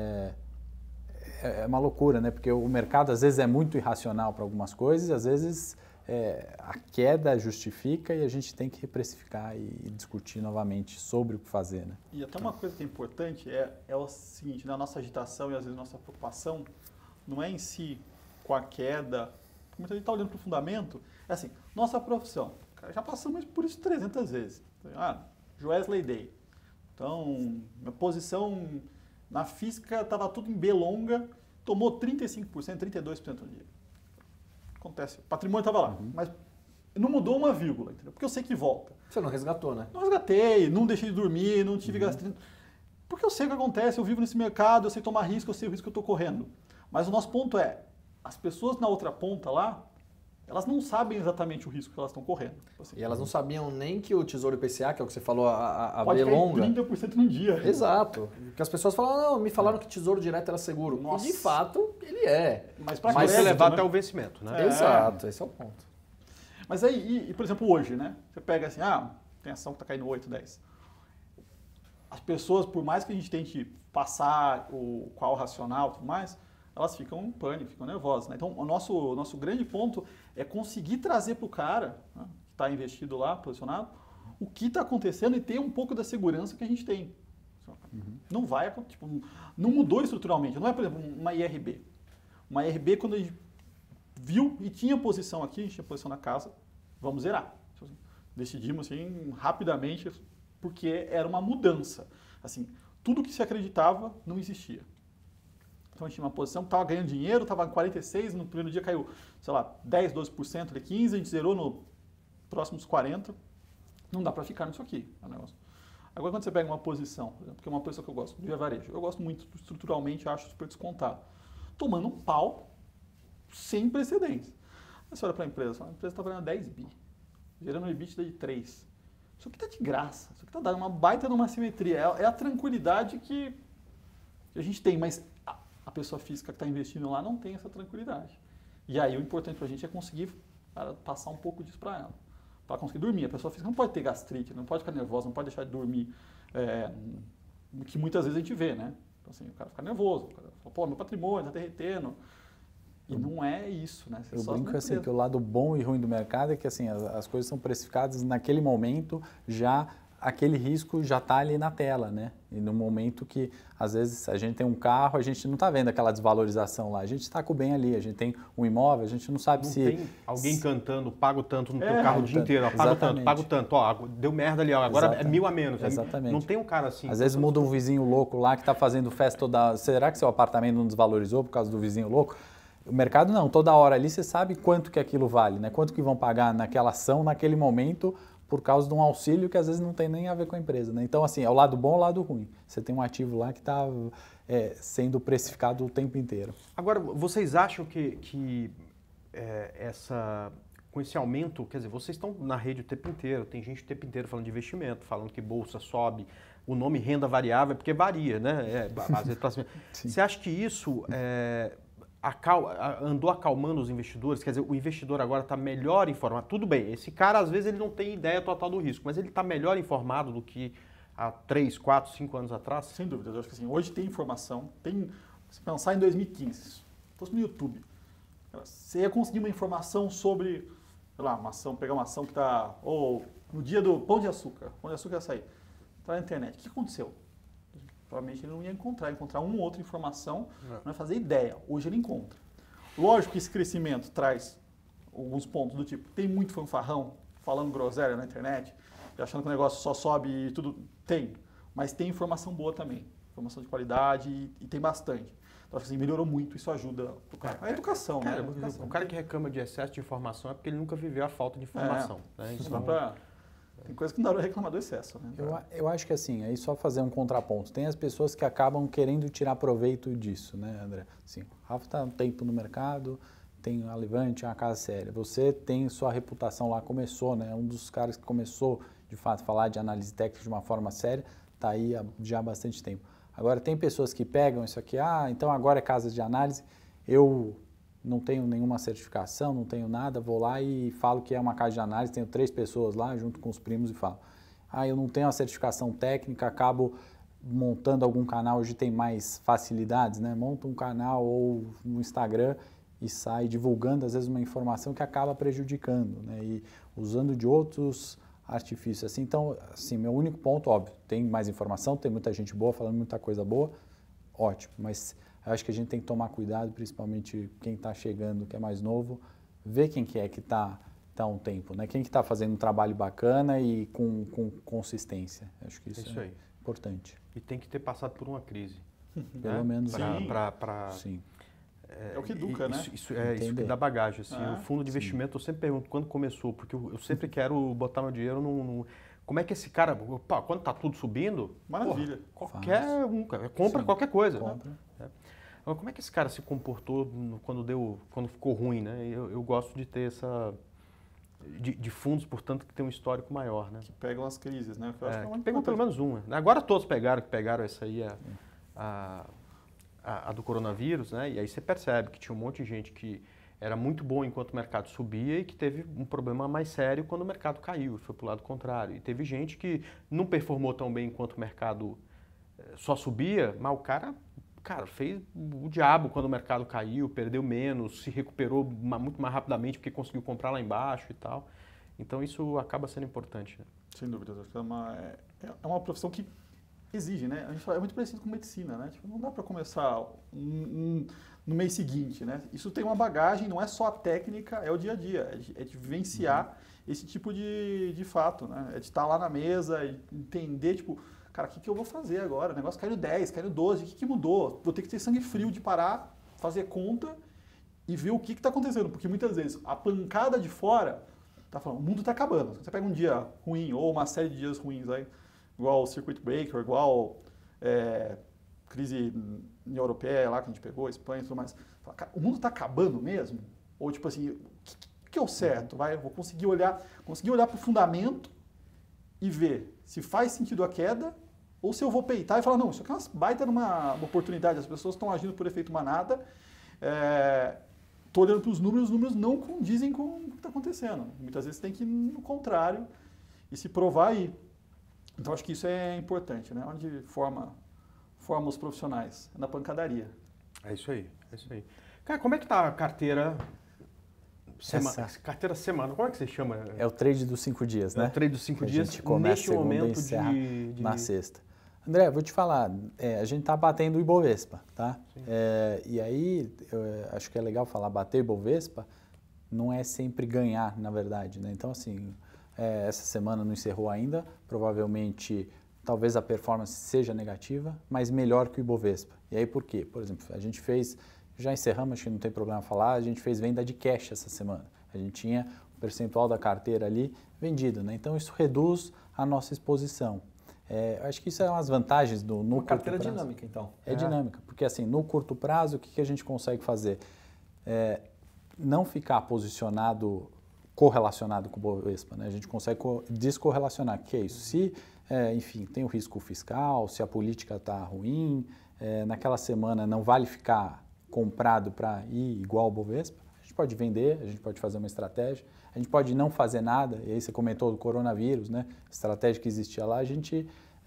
é uma loucura, né? Porque o mercado às vezes é muito irracional para algumas coisas, e às vezes a queda justifica e a gente tem que reprecificar e discutir novamente sobre o que fazer, né? E até uma coisa que é importante é o seguinte, né? A nossa agitação e às vezes a nossa preocupação não é em si com a queda, muita gente está olhando para o fundamento, é assim, nossa profissão, cara, já passamos por isso 300 vezes. Wesley Day. Então, minha posição na física estava tudo em B longa, tomou 35%, 32% no dia. Acontece, o patrimônio estava lá, mas não mudou uma vírgula, entendeu? Porque eu sei que volta. Você não resgatou, né? Não resgatei, não deixei de dormir, não tive gastrite. Porque eu sei o que acontece, eu vivo nesse mercado, eu sei tomar risco, eu sei o risco que eu estou correndo. Mas o nosso ponto é, as pessoas na outra ponta lá, elas não sabem exatamente o risco que elas estão correndo. Assim, E elas não sabiam nem que o Tesouro IPCA, que é o que você falou, a pode B longa... 30% num dia. Exato. Porque as pessoas falam, não, me falaram que Tesouro Direto era seguro. Nossa. E de fato, ele é. Mas para Mas você crédito, levar né? até o vencimento, né? Exato, esse é o ponto. Mas aí, por exemplo, hoje, né? Você pega assim, tem ação que está caindo 8, 10. As pessoas, por mais que a gente tente passar qual racional e tudo mais, elas ficam em pânico, ficam nervosas, né? Então, o nosso grande ponto é conseguir trazer para o cara, né, que está investido lá, posicionado, o que está acontecendo e ter um pouco da segurança que a gente tem. Não vai, tipo, não mudou estruturalmente. Não é, por exemplo, uma IRB. Uma IRB, quando a gente viu e tinha posição aqui, a gente tinha posição na casa, vamos zerar. Decidimos assim, rapidamente, porque era uma mudança. Assim, tudo que se acreditava não existia. Então a gente tinha uma posição que estava ganhando dinheiro, estava em 46, no primeiro dia caiu, sei lá, 10, 12%, 15%, a gente zerou no próximos 40%. Não dá para ficar nisso aqui, é um negócio. Agora quando você pega uma posição, por exemplo, que é uma posição que eu gosto, de varejo, eu gosto muito, estruturalmente, acho super descontado. Tomando um pau sem precedentes. Aí você olha para a empresa está valendo 10 bi, gerando um EBITDA de 3. Isso aqui está de graça, isso aqui está dando uma baita numa simetria. É a tranquilidade que a gente tem, mas a pessoa física que está investindo lá não tem essa tranquilidade. E aí o importante para a gente é conseguir passar um pouco disso para ela. Para conseguir dormir. A pessoa física não pode ter gastrite, não pode ficar nervosa, não pode deixar de dormir. Que muitas vezes a gente vê, né? Então assim, o cara fica nervoso, o cara fala, pô, meu patrimônio está derretendo. E não é isso, né? Eu brinco assim que o lado bom e ruim do mercado é que assim, as coisas são precificadas naquele momento, já aquele risco já está ali na tela, né? E no momento que, às vezes, a gente tem um carro, a gente não está vendo aquela desvalorização lá, a gente está com o bem ali, a gente tem um imóvel, a gente não sabe Não se... tem alguém cantando, pago tanto no teu carro o dia inteiro, pago tanto, ó, deu merda ali, ó, agora Exatamente. é 1.000 a menos. Exatamente. Não tem um cara assim. Às vezes muda um vizinho louco lá que está fazendo festa toda... Será que seu apartamento não desvalorizou por causa do vizinho louco? O mercado não, toda hora ali você sabe quanto que aquilo vale, né? Quanto que vão pagar naquela ação, naquele momento, por causa de um auxílio que às vezes não tem nem a ver com a empresa, né? Então, assim, é o lado bom e o lado ruim. Você tem um ativo lá que está sendo precificado o tempo inteiro. Agora, vocês acham que com esse aumento, quer dizer, vocês estão na rede o tempo inteiro, tem gente o tempo inteiro falando de investimento, falando que bolsa sobe, o nome renda variável é porque varia, né? Às vezes, você acha que isso andou acalmando os investidores? Quer dizer, o investidor agora está melhor informado. Tudo bem, esse cara às vezes ele não tem ideia total do risco, mas ele está melhor informado do que há 3, 4, 5 anos atrás? Sem dúvida, eu acho que assim, hoje tem informação, se pensar em 2015, se fosse no YouTube, você ia conseguir uma informação sobre, sei lá, pegar uma ação que está, ou no dia do Pão de Açúcar ia sair, está na internet, o que aconteceu? Provavelmente ele não ia encontrar uma ou outra informação, não ia fazer ideia. Hoje ele encontra. Lógico que esse crescimento traz alguns pontos do tipo, tem muito fanfarrão falando groselha na internet, achando que o negócio só sobe e tudo. Tem, mas tem informação boa também, informação de qualidade e tem bastante. Então, acho que assim, melhorou muito, isso ajuda o cara. A educação, cara, né? A educação. O cara que reclama de excesso de informação é porque ele nunca viveu a falta de informação. Né? Então, tem coisa que não dá para reclamar do excesso. Né? Eu acho que assim, aí só fazer um contraponto. Tem as pessoas que acabam querendo tirar proveito disso, né, André? Assim, o Rafa está um tempo no mercado, tem a Levante, é uma casa séria. Você tem sua reputação lá, começou, né? Um dos caras que começou, de fato, a falar de análise técnica de uma forma séria, está aí já há bastante tempo. Agora, tem pessoas que pegam isso aqui, então agora é casa de análise, eu não tenho nenhuma certificação, não tenho nada, vou lá e falo que é uma casa de análise, tenho 3 pessoas lá, junto com os primos e falo. Eu não tenho a certificação técnica, acabo montando algum canal, hoje tem mais facilidades, né? Monta um canal ou no Instagram e sai divulgando, às vezes, uma informação que acaba prejudicando, né? E usando de outros artifícios. Assim, então, assim, meu único ponto, óbvio, tem mais informação, tem muita gente boa falando muita coisa boa, ótimo, mas eu acho que a gente tem que tomar cuidado, principalmente quem está chegando, que é mais novo, ver quem que é que está há um tempo, né? Quem que está fazendo um trabalho bacana e com consistência. Acho que isso é importante. E tem que ter passado por uma crise. Pelo menos. Sim. É o que educa, né? Isso que dá bagagem. Assim, o fundo de investimento, eu sempre pergunto quando começou, porque eu sempre quero botar meu dinheiro num... Como é que esse cara, quando está tudo subindo, maravilha. Qualquer um, compra qualquer coisa. Compra. Né? Mas como é que esse cara se comportou quando ficou ruim, né? Eu gosto de ter essa... De fundos, portanto, que tem um histórico maior, né? Que pegam as crises, né? Pegou pelo menos uma. Agora todos pegaram essa aí, a do coronavírus, né? E aí você percebe que tinha um monte de gente que era muito bom enquanto o mercado subia e que teve um problema mais sério quando o mercado caiu, foi para o lado contrário. E teve gente que não performou tão bem enquanto o mercado só subia, mas o cara fez o diabo quando o mercado caiu, perdeu menos, se recuperou muito mais rapidamente porque conseguiu comprar lá embaixo e tal. Então isso acaba sendo importante. Né? Sem dúvida. É uma profissão que exige, né? A gente fala, é muito parecido com medicina, né? Tipo, não dá para começar no mês seguinte, né? Isso tem uma bagagem, não é só a técnica, é o dia a dia, é de vivenciar esse tipo de fato, né? É de estar lá na mesa, entender, tipo, cara, o que eu vou fazer agora? O negócio caiu 10, caiu 12, o que mudou? Vou ter que ter sangue frio de parar, fazer conta e ver o que está acontecendo. Porque muitas vezes a pancada de fora tá falando, o mundo está acabando. Você pega um dia ruim ou uma série de dias ruins aí, igual o Circuit Breaker, igual crise europeia lá que a gente pegou, Espanha e tudo mais. Fala, cara, o mundo está acabando mesmo? Ou tipo assim, o que é o certo? Eu vou conseguir olhar para o fundamento e ver se faz sentido a queda ou se eu vou peitar e falar, não, isso aqui é uma baita uma oportunidade, as pessoas estão agindo por efeito manada, estou olhando para os números não condizem com o que está acontecendo. Muitas vezes tem que ir no contrário e se provar aí. Então acho que isso é importante, né? Onde forma os profissionais? Na pancadaria. É isso aí. Cara, como é que tá a carteira... Carteira semana, como é que você chama? É o trade dos 5 dias, né? É o trade dos 5 dias. A gente começa segunda e encerra na sexta. André, vou te falar, a gente está batendo o Ibovespa, tá? E aí, acho que é legal falar, bater o Ibovespa não é sempre ganhar, na verdade, né? Então, assim, essa semana não encerrou ainda, provavelmente, talvez a performance seja negativa, mas melhor que o Ibovespa. E aí, por quê? Por exemplo, a gente fez... Já encerramos, acho que não tem problema falar, a gente fez venda de cash essa semana. A gente tinha o percentual da carteira ali vendido, né? Então isso reduz a nossa exposição. Acho que isso é umas vantagens no uma carteira curto prazo. Dinâmica, então. É dinâmica, porque assim, no curto prazo, o que a gente consegue fazer? Não ficar correlacionado com o Bovespa, né? A gente consegue descorrelacionar, que é isso? Se, enfim, tem o risco fiscal, se a política está ruim, naquela semana não vale ficar comprado para ir igual ao Bovespa, a gente pode vender, a gente pode fazer uma estratégia, a gente pode não fazer nada, e aí você comentou do coronavírus, né? A estratégia que existia lá, a gente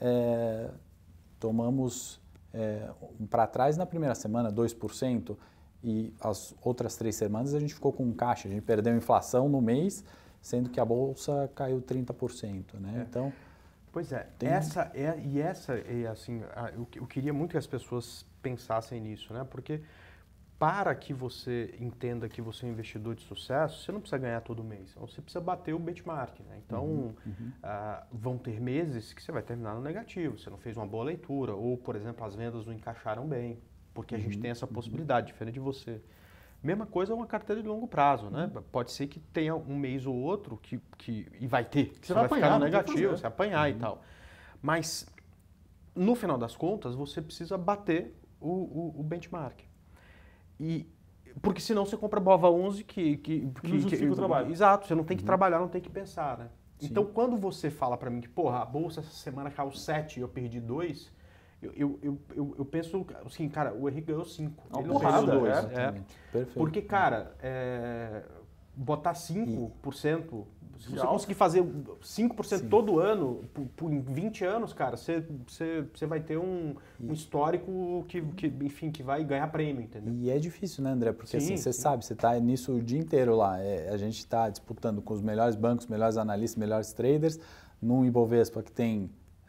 tomamos para trás na primeira semana 2%, e as outras 3 semanas a gente ficou com caixa, a gente perdeu inflação no mês, sendo que a bolsa caiu 30%, né? Então... Pois é, assim, eu queria muito que as pessoas pensassem nisso, né? Porque para que você entenda que você é um investidor de sucesso, você não precisa ganhar todo mês, você precisa bater o benchmark, né? Então, vão ter meses que você vai terminar no negativo, você não fez uma boa leitura, ou, por exemplo, as vendas não encaixaram bem, porque a gente tem essa possibilidade, diferente de você. Mesma coisa é uma carteira de longo prazo, né? Pode ser que tenha um mês ou outro e vai ter, que você vai ficar no negativo, você apanhar e tal. Mas, no final das contas, você precisa bater o benchmark. Porque senão você compra Bova 11 que não justifica o trabalho. Exato, você não tem que trabalhar, não tem que pensar, né? Sim. Então, quando você fala para mim que, porra, a bolsa essa semana caiu 7 e eu perdi 2, Eu penso assim, cara, o Henrique ganhou 5. Uma Ele não porrada, ganhou 2. Exatamente. Perfeito. Porque, cara, botar 5%, se De você alta. conseguir fazer 5% Sim. todo ano, em 20 anos, cara, você vai ter um histórico que, enfim, que vai ganhar prêmio, entendeu? E é difícil, né, André? Porque Sim, assim, você sim. sabe, você está nisso o dia inteiro lá. A gente está disputando com os melhores bancos, melhores analistas, melhores traders, num Ibovespa que tem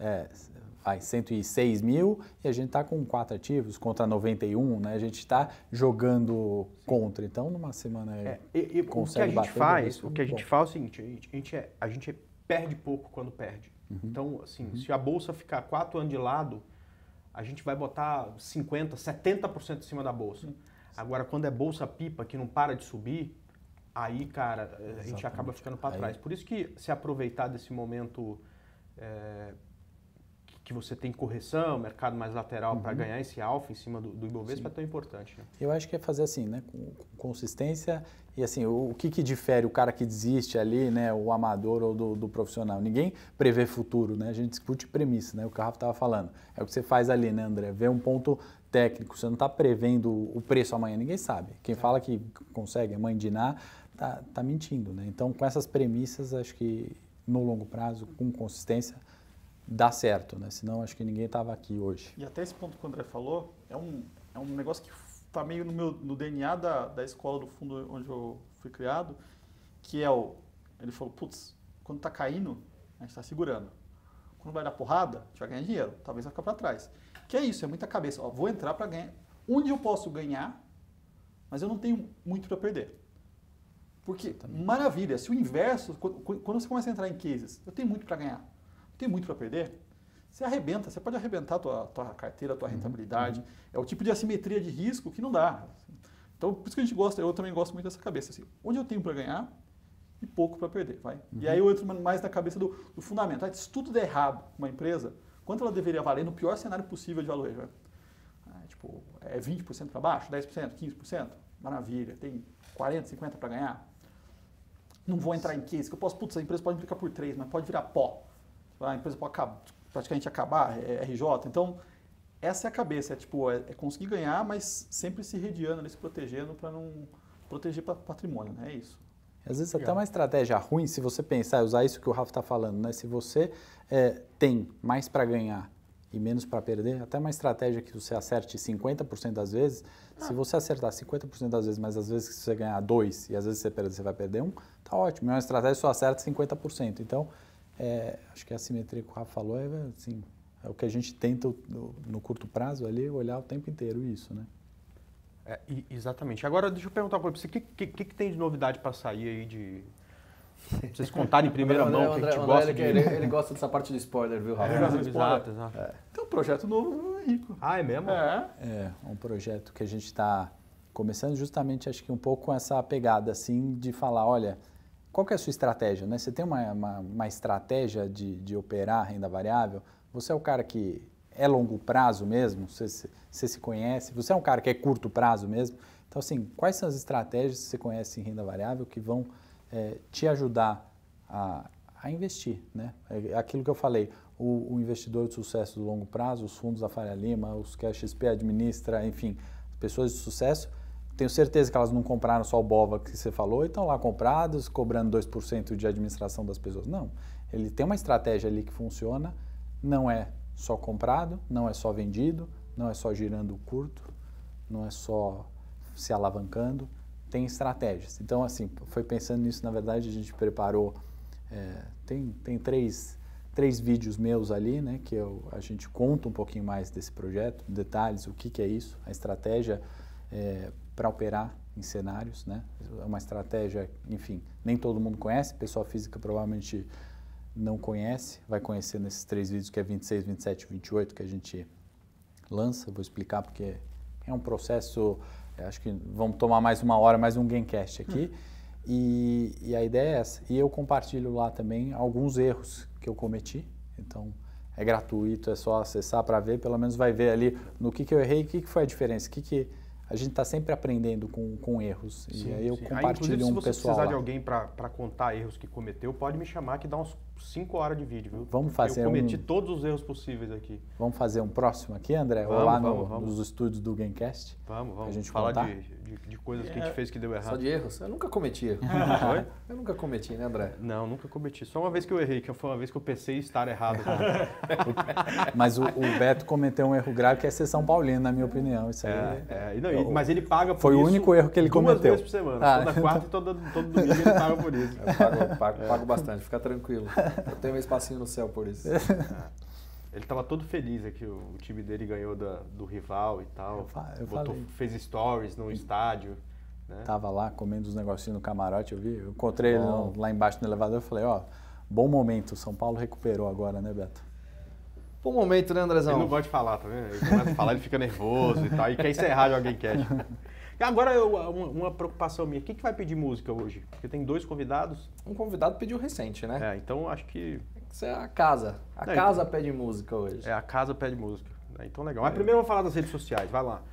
106 mil e a gente está com 4 ativos contra 91, né? A gente está jogando contra. Então, numa semana O que a gente faz, é o seguinte, a gente perde pouco quando perde. Então, assim, se a bolsa ficar 4 anos de lado, a gente vai botar 50%, 70% em cima da bolsa. Agora, quando é bolsa pipa, que não para de subir, aí, cara, a gente acaba ficando para trás. Por isso que se aproveitar desse momento que você tem correção, mercado mais lateral, para ganhar esse alfa em cima do Ibovespa é tão importante. Né? Eu acho que é fazer assim, né, com consistência e assim, o que difere o cara que desiste ali, né, o amador ou do profissional? Ninguém prevê futuro, né? A gente discute premissa, né? O que o Rafa estava falando. É o que você faz ali, né, André? Vê um ponto técnico, você não está prevendo o preço amanhã, ninguém sabe. Quem fala que consegue, a mãe de Iná, tá mentindo, né? Então, com essas premissas, acho que no longo prazo, com consistência, dá certo, né? Senão acho que ninguém estava aqui hoje. E até esse ponto que o André falou, é um negócio que está meio no DNA da escola do fundo onde eu fui criado, que é ele falou, putz, quando está caindo, a gente está segurando. Quando vai dar porrada, a gente vai ganhar dinheiro, talvez vai ficar para trás. Que é isso, é muita cabeça. Ó, vou entrar para ganhar. Onde eu posso ganhar, mas eu não tenho muito para perder. Porque, maravilha, se o inverso, quando você começa a entrar em cases, eu tenho muito para ganhar, tem muito para perder, você arrebenta, você pode arrebentar a tua carteira, a tua rentabilidade. É o tipo de assimetria de risco que não dá. Então, por isso que a gente gosta, eu também gosto muito dessa cabeça. Assim, onde eu tenho para ganhar e pouco para perder. Vai? E aí eu entro mais na cabeça do fundamento. Se tudo der errado uma empresa, quanto ela deveria valer no pior cenário possível de valuation? Tipo, é 20% para baixo, 10%, 15%? Maravilha, tem 40%, 50% para ganhar? Não vou entrar em case, que eu posso, putz, a empresa pode implicar por 3, mas pode virar pó. A empresa pode praticamente acabar, é RJ. Então, essa é a cabeça, é conseguir ganhar, mas sempre se redeando, se protegendo para não proteger patrimônio, né? É isso. Às vezes até uma estratégia ruim, se você pensar, usar isso que o Rafa está falando, né? Se você tem mais para ganhar e menos para perder, até uma estratégia que você acerte 50% das vezes, se você acertar 50% das vezes, mas às vezes se você ganhar 2 e às vezes você vai perder 1, tá ótimo. É uma estratégia que só acerta 50%. Então, acho que a simetria que o Rafa falou assim, é o que a gente tenta no curto prazo ali, olhar o tempo inteiro isso, né? Exatamente. Agora, deixa eu perguntar para você, o que tem de novidade para sair aí de... Vocês contarem em primeira mão o que a gente gosta de... Ele gosta dessa parte do spoiler, viu, Rafa? Exato. Tem um projeto novo, Rico. Ah, é mesmo? É um projeto que a gente está começando justamente, acho que um pouco com essa pegada, assim, de falar, olha, qual que é a sua estratégia, né? Você tem uma estratégia de operar renda variável? Você é o cara que é longo prazo mesmo? Você se conhece? Você é um cara que é curto prazo mesmo? Então, assim, quais são as estratégias que você conhece em renda variável que vão te ajudar a investir, né? É aquilo que eu falei, o investidor de sucesso do longo prazo, os fundos da Faria Lima, os que a XP administra, enfim, as pessoas de sucesso, tenho certeza que elas não compraram só o BOVA que você falou e estão lá comprados, cobrando 2% de administração das pessoas. Não, ele tem uma estratégia ali que funciona, não é só comprado, não é só vendido, não é só girando curto, não é só se alavancando, tem estratégias. Então, assim, foi pensando nisso, na verdade, a gente preparou, tem três vídeos meus ali, né, que a gente conta um pouquinho mais desse projeto, detalhes, o que é isso, a estratégia para operar em cenários, né, é uma estratégia, enfim, nem todo mundo conhece, pessoa física provavelmente não conhece, vai conhecer nesses 3 vídeos que é 26, 27 e 28 que a gente lança, vou explicar porque é um processo, acho que vamos tomar mais 1 hora, mais um Gamecast aqui, e a ideia é essa. E eu compartilho lá também alguns erros que eu cometi, então é gratuito, é só acessar para ver, pelo menos vai ver ali no que eu errei, o que foi a diferença, que a gente está sempre aprendendo com erros. Sim, e aí eu compartilho inclusive, um pessoal se você precisar lá. de alguém para contar erros que cometeu, pode me chamar que dá uns 5 horas de vídeo, viu? Vamos fazer Eu cometi todos os erros possíveis aqui. Vamos fazer um próximo aqui, André? Ou lá nos estúdios do Gamecast? Vamos. A gente falar contar? de coisas que a gente fez que deu errado. Só de erros? Eu nunca cometi erro. Foi? Eu nunca cometi, né, André? Não, nunca cometi. Só uma vez que eu errei, que foi uma vez que eu pensei estar errado. Mas o Beto cometeu um erro grave que é ser São Paulino, na minha opinião. Isso aí Mas ele paga por foi isso. o único erro que ele cometeu. 2 vezes por semana. Toda quarta e todo domingo ele paga por isso. Eu pago bastante, fica tranquilo. Eu tenho um espacinho no céu por isso. Ele estava todo feliz aqui, o time dele ganhou do rival e tal. Fez stories no estádio. Né? Tava lá comendo os negocinhos no camarote, eu vi. Eu encontrei ele lá embaixo no elevador e falei, bom momento, o São Paulo recuperou agora, né, Beto? Bom momento, né, Andrezão? Ele não gosta de falar, tá vendo? Ele começa a falar, ele fica nervoso e tal, e quer encerrar de alguém quer. Agora, uma preocupação minha, quem que vai pedir música hoje? Porque tem 2 convidados. Um convidado pediu recente, né? Então acho que... Isso é a casa. A casa pede música hoje. A casa pede música. Então legal. Mas primeiro eu vou falar das redes sociais, vai lá.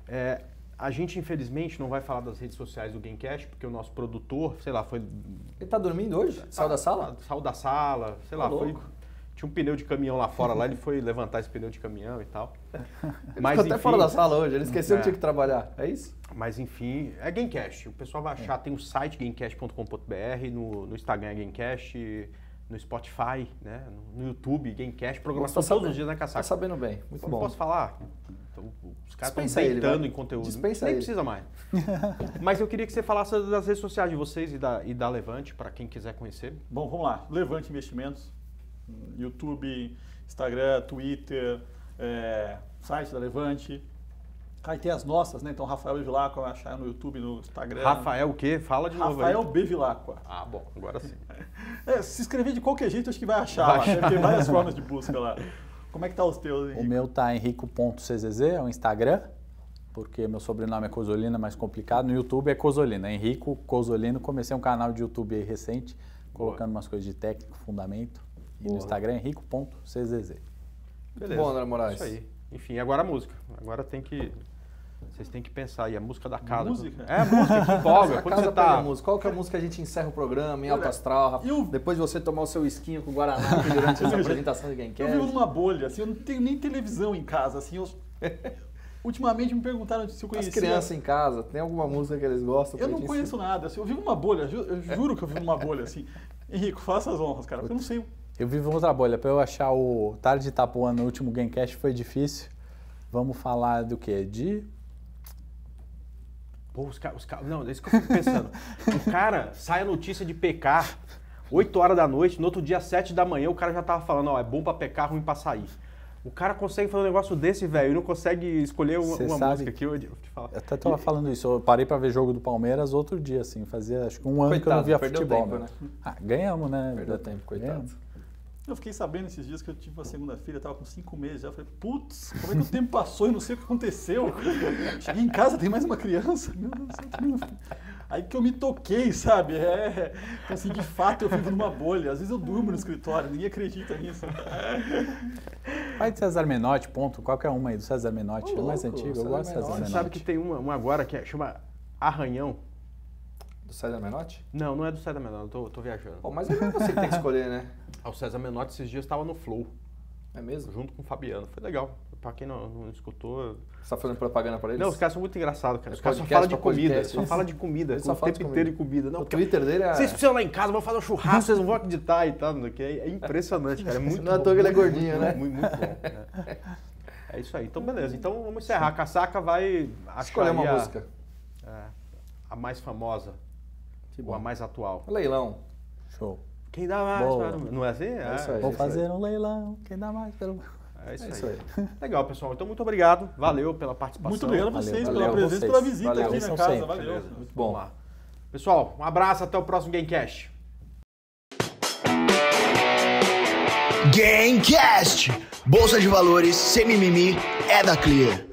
A gente, infelizmente, não vai falar das redes sociais do Gamecast, porque o nosso produtor, sei lá, foi... Ele tá dormindo hoje? Saiu da sala? Saiu da sala, sei lá, foi... Tinha um pneu de caminhão lá fora, ele foi levantar esse pneu de caminhão e tal. Mas ficou até fora da sala hoje, ele esqueceu que tinha que trabalhar, é isso? Mas enfim, é Gamecast. O pessoal vai achar, tem o site gamecast.com.br, no Instagram é Gamecast, no Spotify, né? No YouTube, Gamecast, programação todos os dias na Casaca. Tá sabendo bem, muito bom. Posso falar? Então, os caras Dispensa estão deitando em conteúdo. Dispensa Nem ele. precisa mais. Mas eu queria que você falasse das redes sociais de vocês e da Levante, para quem quiser conhecer. Bom, vamos lá. Levante Investimentos, YouTube, Instagram, Twitter, site da Levante. Aí tem as nossas, né? Então, Rafael Bevilacqua, vai achar no YouTube, no Instagram. Rafael o quê? Fala de novo aí. Rafael Bevilacqua. Ah, bom, agora sim. Se inscrever de qualquer jeito, acho que vai achar lá. Deve ter várias formas de busca lá. Como é que tá os teus, Henrique? O meu tá henrico.czz, é o Instagram, porque meu sobrenome é Cosolino, é mais complicado. No YouTube é Cosolino, é Henrico Cosolino. Comecei um canal de YouTube aí recente, colocando umas coisas de técnico, fundamento. E no Instagram é henrico.czz. Beleza. Bom, André Moraes. Isso aí. Enfim, agora a música. Agora vocês têm que pensar aí, a música da casa. Música? É a música que empolga. Quando você tá... Qual que é a música que a gente encerra o programa em alto astral, Rafa? Depois de você tomar o seu esquinho com o Guaraná aqui durante essa apresentação de Gamecast. Eu vivo numa bolha, assim, eu não tenho nem televisão em casa, assim, ultimamente me perguntaram se eu conhecia. As crianças em casa, tem alguma música que eles gostam? Eu não conheço nada, assim, eu vivo numa bolha, eu juro que eu vivo numa bolha, assim. Henrico, faça as honras, cara, porque eu não sei. Eu vivo outra bolha, para eu achar o Tarde de Itapuã no último Gamecast foi difícil. Vamos falar do quê? Pô, os caras... Não, é isso que eu fico pensando. O cara sai a notícia de PK 8 horas da noite, no outro dia 7 da manhã o cara já tava falando, é bom pra PK, ruim pra sair. O cara consegue fazer um negócio desse, velho, e não consegue escolher uma música aqui. Eu te falar. Eu até tava falando isso, eu parei pra ver jogo do Palmeiras outro dia, assim, fazia acho que um ano que eu não via futebol. Tempo, né? Ganhamos, né? Perdeu tempo, coitado. Ganhamos. Eu fiquei sabendo esses dias que eu tive uma segunda-feira, eu tava com 5 meses já. Eu falei, putz, como é que o tempo passou e não sei o que aconteceu? Cheguei em casa, tem mais uma criança. Meu Deus do céu. Aí que eu me toquei, sabe? Assim, de fato eu vivo numa bolha. Às vezes eu durmo no escritório, ninguém acredita nisso. Vai de César Menotti, ponto. Qualquer uma aí do César Menotti. É mais antigo, eu gosto de César Menotti. Você sabe que tem uma agora que chama Arranhão? Do César Menotti? Não é do César Menotti, eu tô viajando. Pô, mas é você que tem que escolher, né? O César Menotti esses dias estava no Flow. É mesmo? Junto com o Fabiano. Foi legal. Pra quem não escutou... Você tá fazendo propaganda pra eles? Não, os caras são muito engraçados, cara. Os caras só Podcast falam de pra comida. podcast, Só isso. fala de comida. Ele só O fala de tempo inteiro de comida. Não, O Twitter dele é... vocês precisam lá em casa, vão fazer um churrasco, vocês não vão acreditar e tal. É impressionante, cara. É muito Não é à toa que ele é gordinho, né? Muito bom. É isso aí. Então, beleza. Então, vamos encerrar. A Casaca vai achar Escolher uma música. A mais famosa. Ou a mais atual. Leilão. Show. Quem dá mais? Boa. Não é assim? É isso aí. Vou fazer um leilão, quem dá mais pelo... É isso aí. Legal, pessoal. Então, muito obrigado. Valeu pela participação. Muito obrigado a vocês Valeu pela presença e vocês. pela visita Valeu, aqui na são casa. sempre. Valeu. Beleza. Muito bom. Vamos lá. Pessoal, um abraço. Até o próximo Gamecast. Gamecast. Bolsa de valores sem mimimi é da Clear.